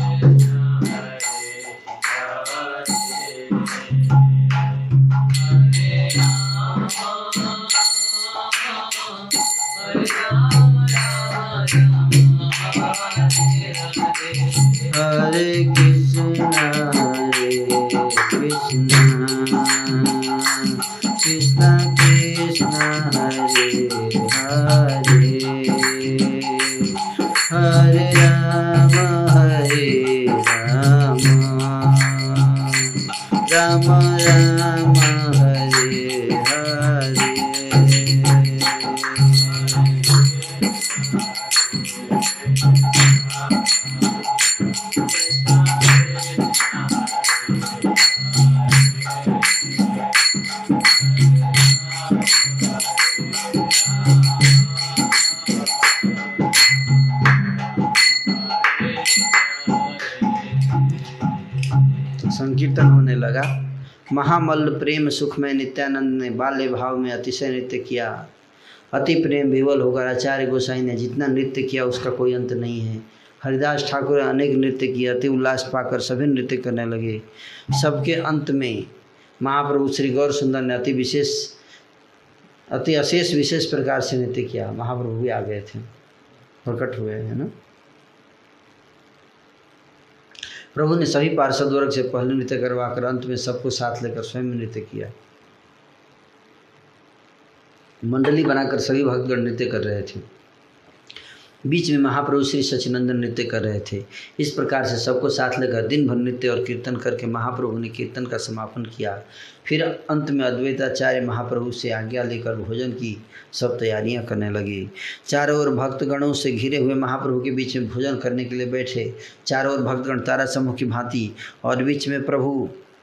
हरे कृष्णा हरे कृष्णा कृष्णा कृष्णा हरे हरे हरे राम हरे राम राम राम हरे हरे। संकीर्तन होने लगा। महामल्ल प्रेम सुखमय नित्यानंद ने बाल्य भाव में अतिशय नृत्य किया। अति प्रेम विवल होकर आचार्य गोसाई ने जितना नृत्य किया उसका कोई अंत नहीं है। हरिदास ठाकुर ने अनेक नृत्य किए। अति उल्लास पाकर सभी नृत्य करने लगे। सबके अंत में महाप्रभु श्री गौर सुंदर ने अति विशेष अति अशेष विशेष प्रकार से नृत्य किया। महाप्रभु भी आ गए थे, प्रकट हुए है ना। प्रभु ने सभी पार्षद वर्ग से पहले नृत्य करवाकर अंत में सबको साथ लेकर स्वयं नृत्य किया। मंडली बनाकर सभी भक्तगण नृत्य कर रहे थे। बीच में महाप्रभु श्री सच्चिनंदन नृत्य कर रहे थे। इस प्रकार से सबको साथ लेकर दिन भर नृत्य और कीर्तन करके महाप्रभु ने कीर्तन का समापन किया। फिर अंत में अद्वैताचार्य महाप्रभु से आज्ञा लेकर भोजन की सब तैयारियां करने लगे। चारों ओर भक्तगणों से घिरे हुए महाप्रभु के बीच में भोजन करने के लिए बैठे। चारों ओर भक्तगण तारा समूह की भांति और बीच में प्रभु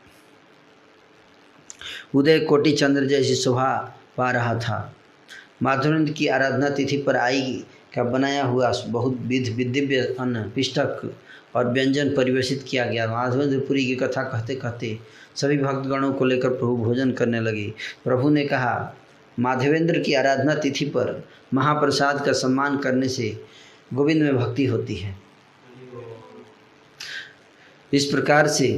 उदय कोटि चंद्र जैसी शोभा पा रहा था। माधवेंद्र की आराधना तिथि पर आई का बनाया हुआ बहुत विध दिव्य अन्न पिष्टक और व्यंजन परिवेशित किया गया। माधवेंद्रपुरी की कथा कहते कहते सभी भक्तगणों को लेकर प्रभु भोजन करने लगे। प्रभु ने कहा, माधवेंद्र की आराधना तिथि पर महाप्रसाद का सम्मान करने से गोविंद में भक्ति होती है। इस प्रकार से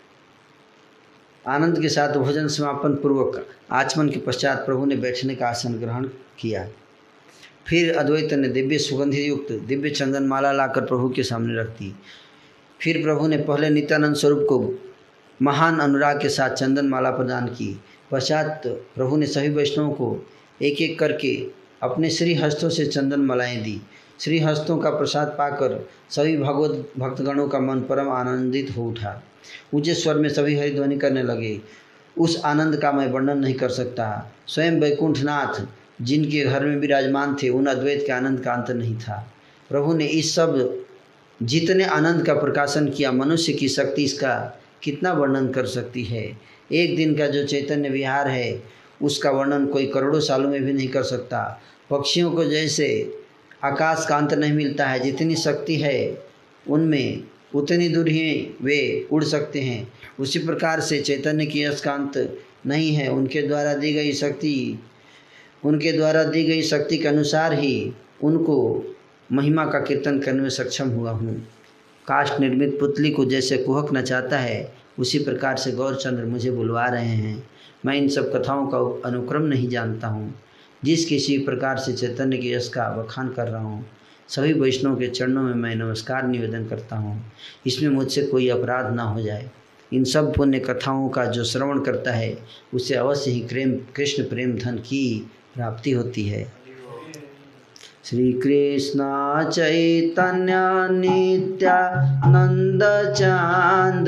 आनंद के साथ भोजन समापन पूर्वक आचमन के पश्चात प्रभु ने बैठने का आसन ग्रहण किया। फिर अद्वैत ने दिव्य सुगंधि युक्त दिव्य चंदन माला लाकर प्रभु के सामने रख दी। फिर प्रभु ने पहले नित्यानंद स्वरूप को महान अनुराग के साथ चंदन माला प्रदान की। पश्चात प्रभु ने सभी वैष्णवों को एक एक करके अपने श्री हस्तों से चंदन मालाएं दी। श्री हस्तों का प्रसाद पाकर सभी भगवत भक्तगणों का मन परम आनंदित हो उठा। ऊंचे स्वर में सभी हरिध्वनि करने लगे। उस आनंद का मैं वर्णन नहीं कर सकता। स्वयं वैकुंठनाथ जिनके घर में विराजमान थे, उन अद्वैत के आनंद का अंत नहीं था। प्रभु ने इस सब जितने आनंद का प्रकाशन किया, मनुष्य की शक्ति इसका कितना वर्णन कर सकती है। एक दिन का जो चैतन्य विहार है उसका वर्णन कोई करोड़ों सालों में भी नहीं कर सकता। पक्षियों को जैसे आकाश का अंत नहीं मिलता है, जितनी शक्ति है उनमें उतनी दूर ही वे उड़ सकते हैं, उसी प्रकार से चैतन्य की यश का अंत नहीं है। उनके द्वारा दी गई शक्ति उनके द्वारा दी गई शक्ति के अनुसार ही उनको महिमा का कीर्तन करने में सक्षम हुआ हूँ। काष्ठ निर्मित पुतली को जैसे कुहक नचाता है, उसी प्रकार से गौरचंद्र मुझे बुलवा रहे हैं। मैं इन सब कथाओं का अनुक्रम नहीं जानता हूँ। जिस किसी प्रकार से चैतन्य के यश का बखान कर रहा हूँ, सभी वैष्णव के चरणों में मैं नमस्कार निवेदन करता हूँ। इसमें मुझसे कोई अपराध ना हो जाए। इन सब पुण्य कथाओं का जो श्रवण करता है उसे अवश्य ही प्रेम कृष्ण प्रेम धन की प्राप्ति होती है। श्री कृष्ण चैतन्य नित्यानंद चांद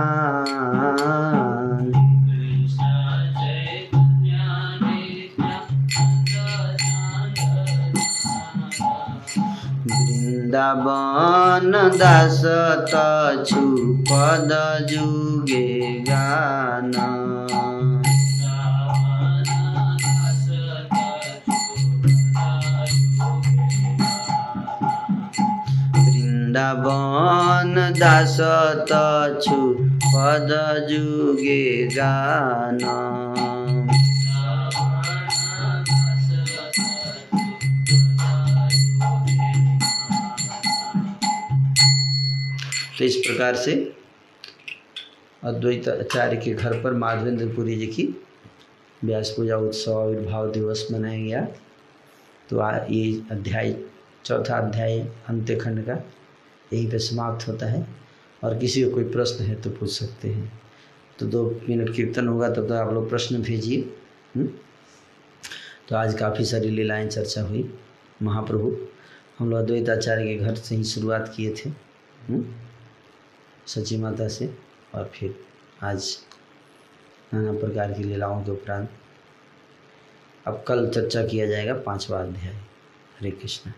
जान, वृंदावन दास तछु पद जुगे गाना, वृंदावन दास तछु पद जुगे गाना। तो इस प्रकार से अद्वैत आचार्य के घर पर माधवेंद्रपुरी जी की व्यास पूजा उत्सव आविर्भाव दिवस मनाया गया। तो आ ये अध्याय चौथा अध्याय अंत्य खंड का यहीं पे समाप्त होता है। और किसी को कोई प्रश्न है तो पूछ सकते हैं। तो दो मिनट कीर्तन होगा तब तो आप लोग प्रश्न भेजिए। तो आज काफ़ी सारी लीलाएं चर्चा हुई। महाप्रभु हम लोग अद्वैत आचार्य के घर से ही शुरुआत किए थे, हुँ? सची माता से, और फिर आज नाना प्रकार की लीलाओं के उपरांत अब कल चर्चा किया जाएगा पांचवा अध्याय। हरे कृष्ण।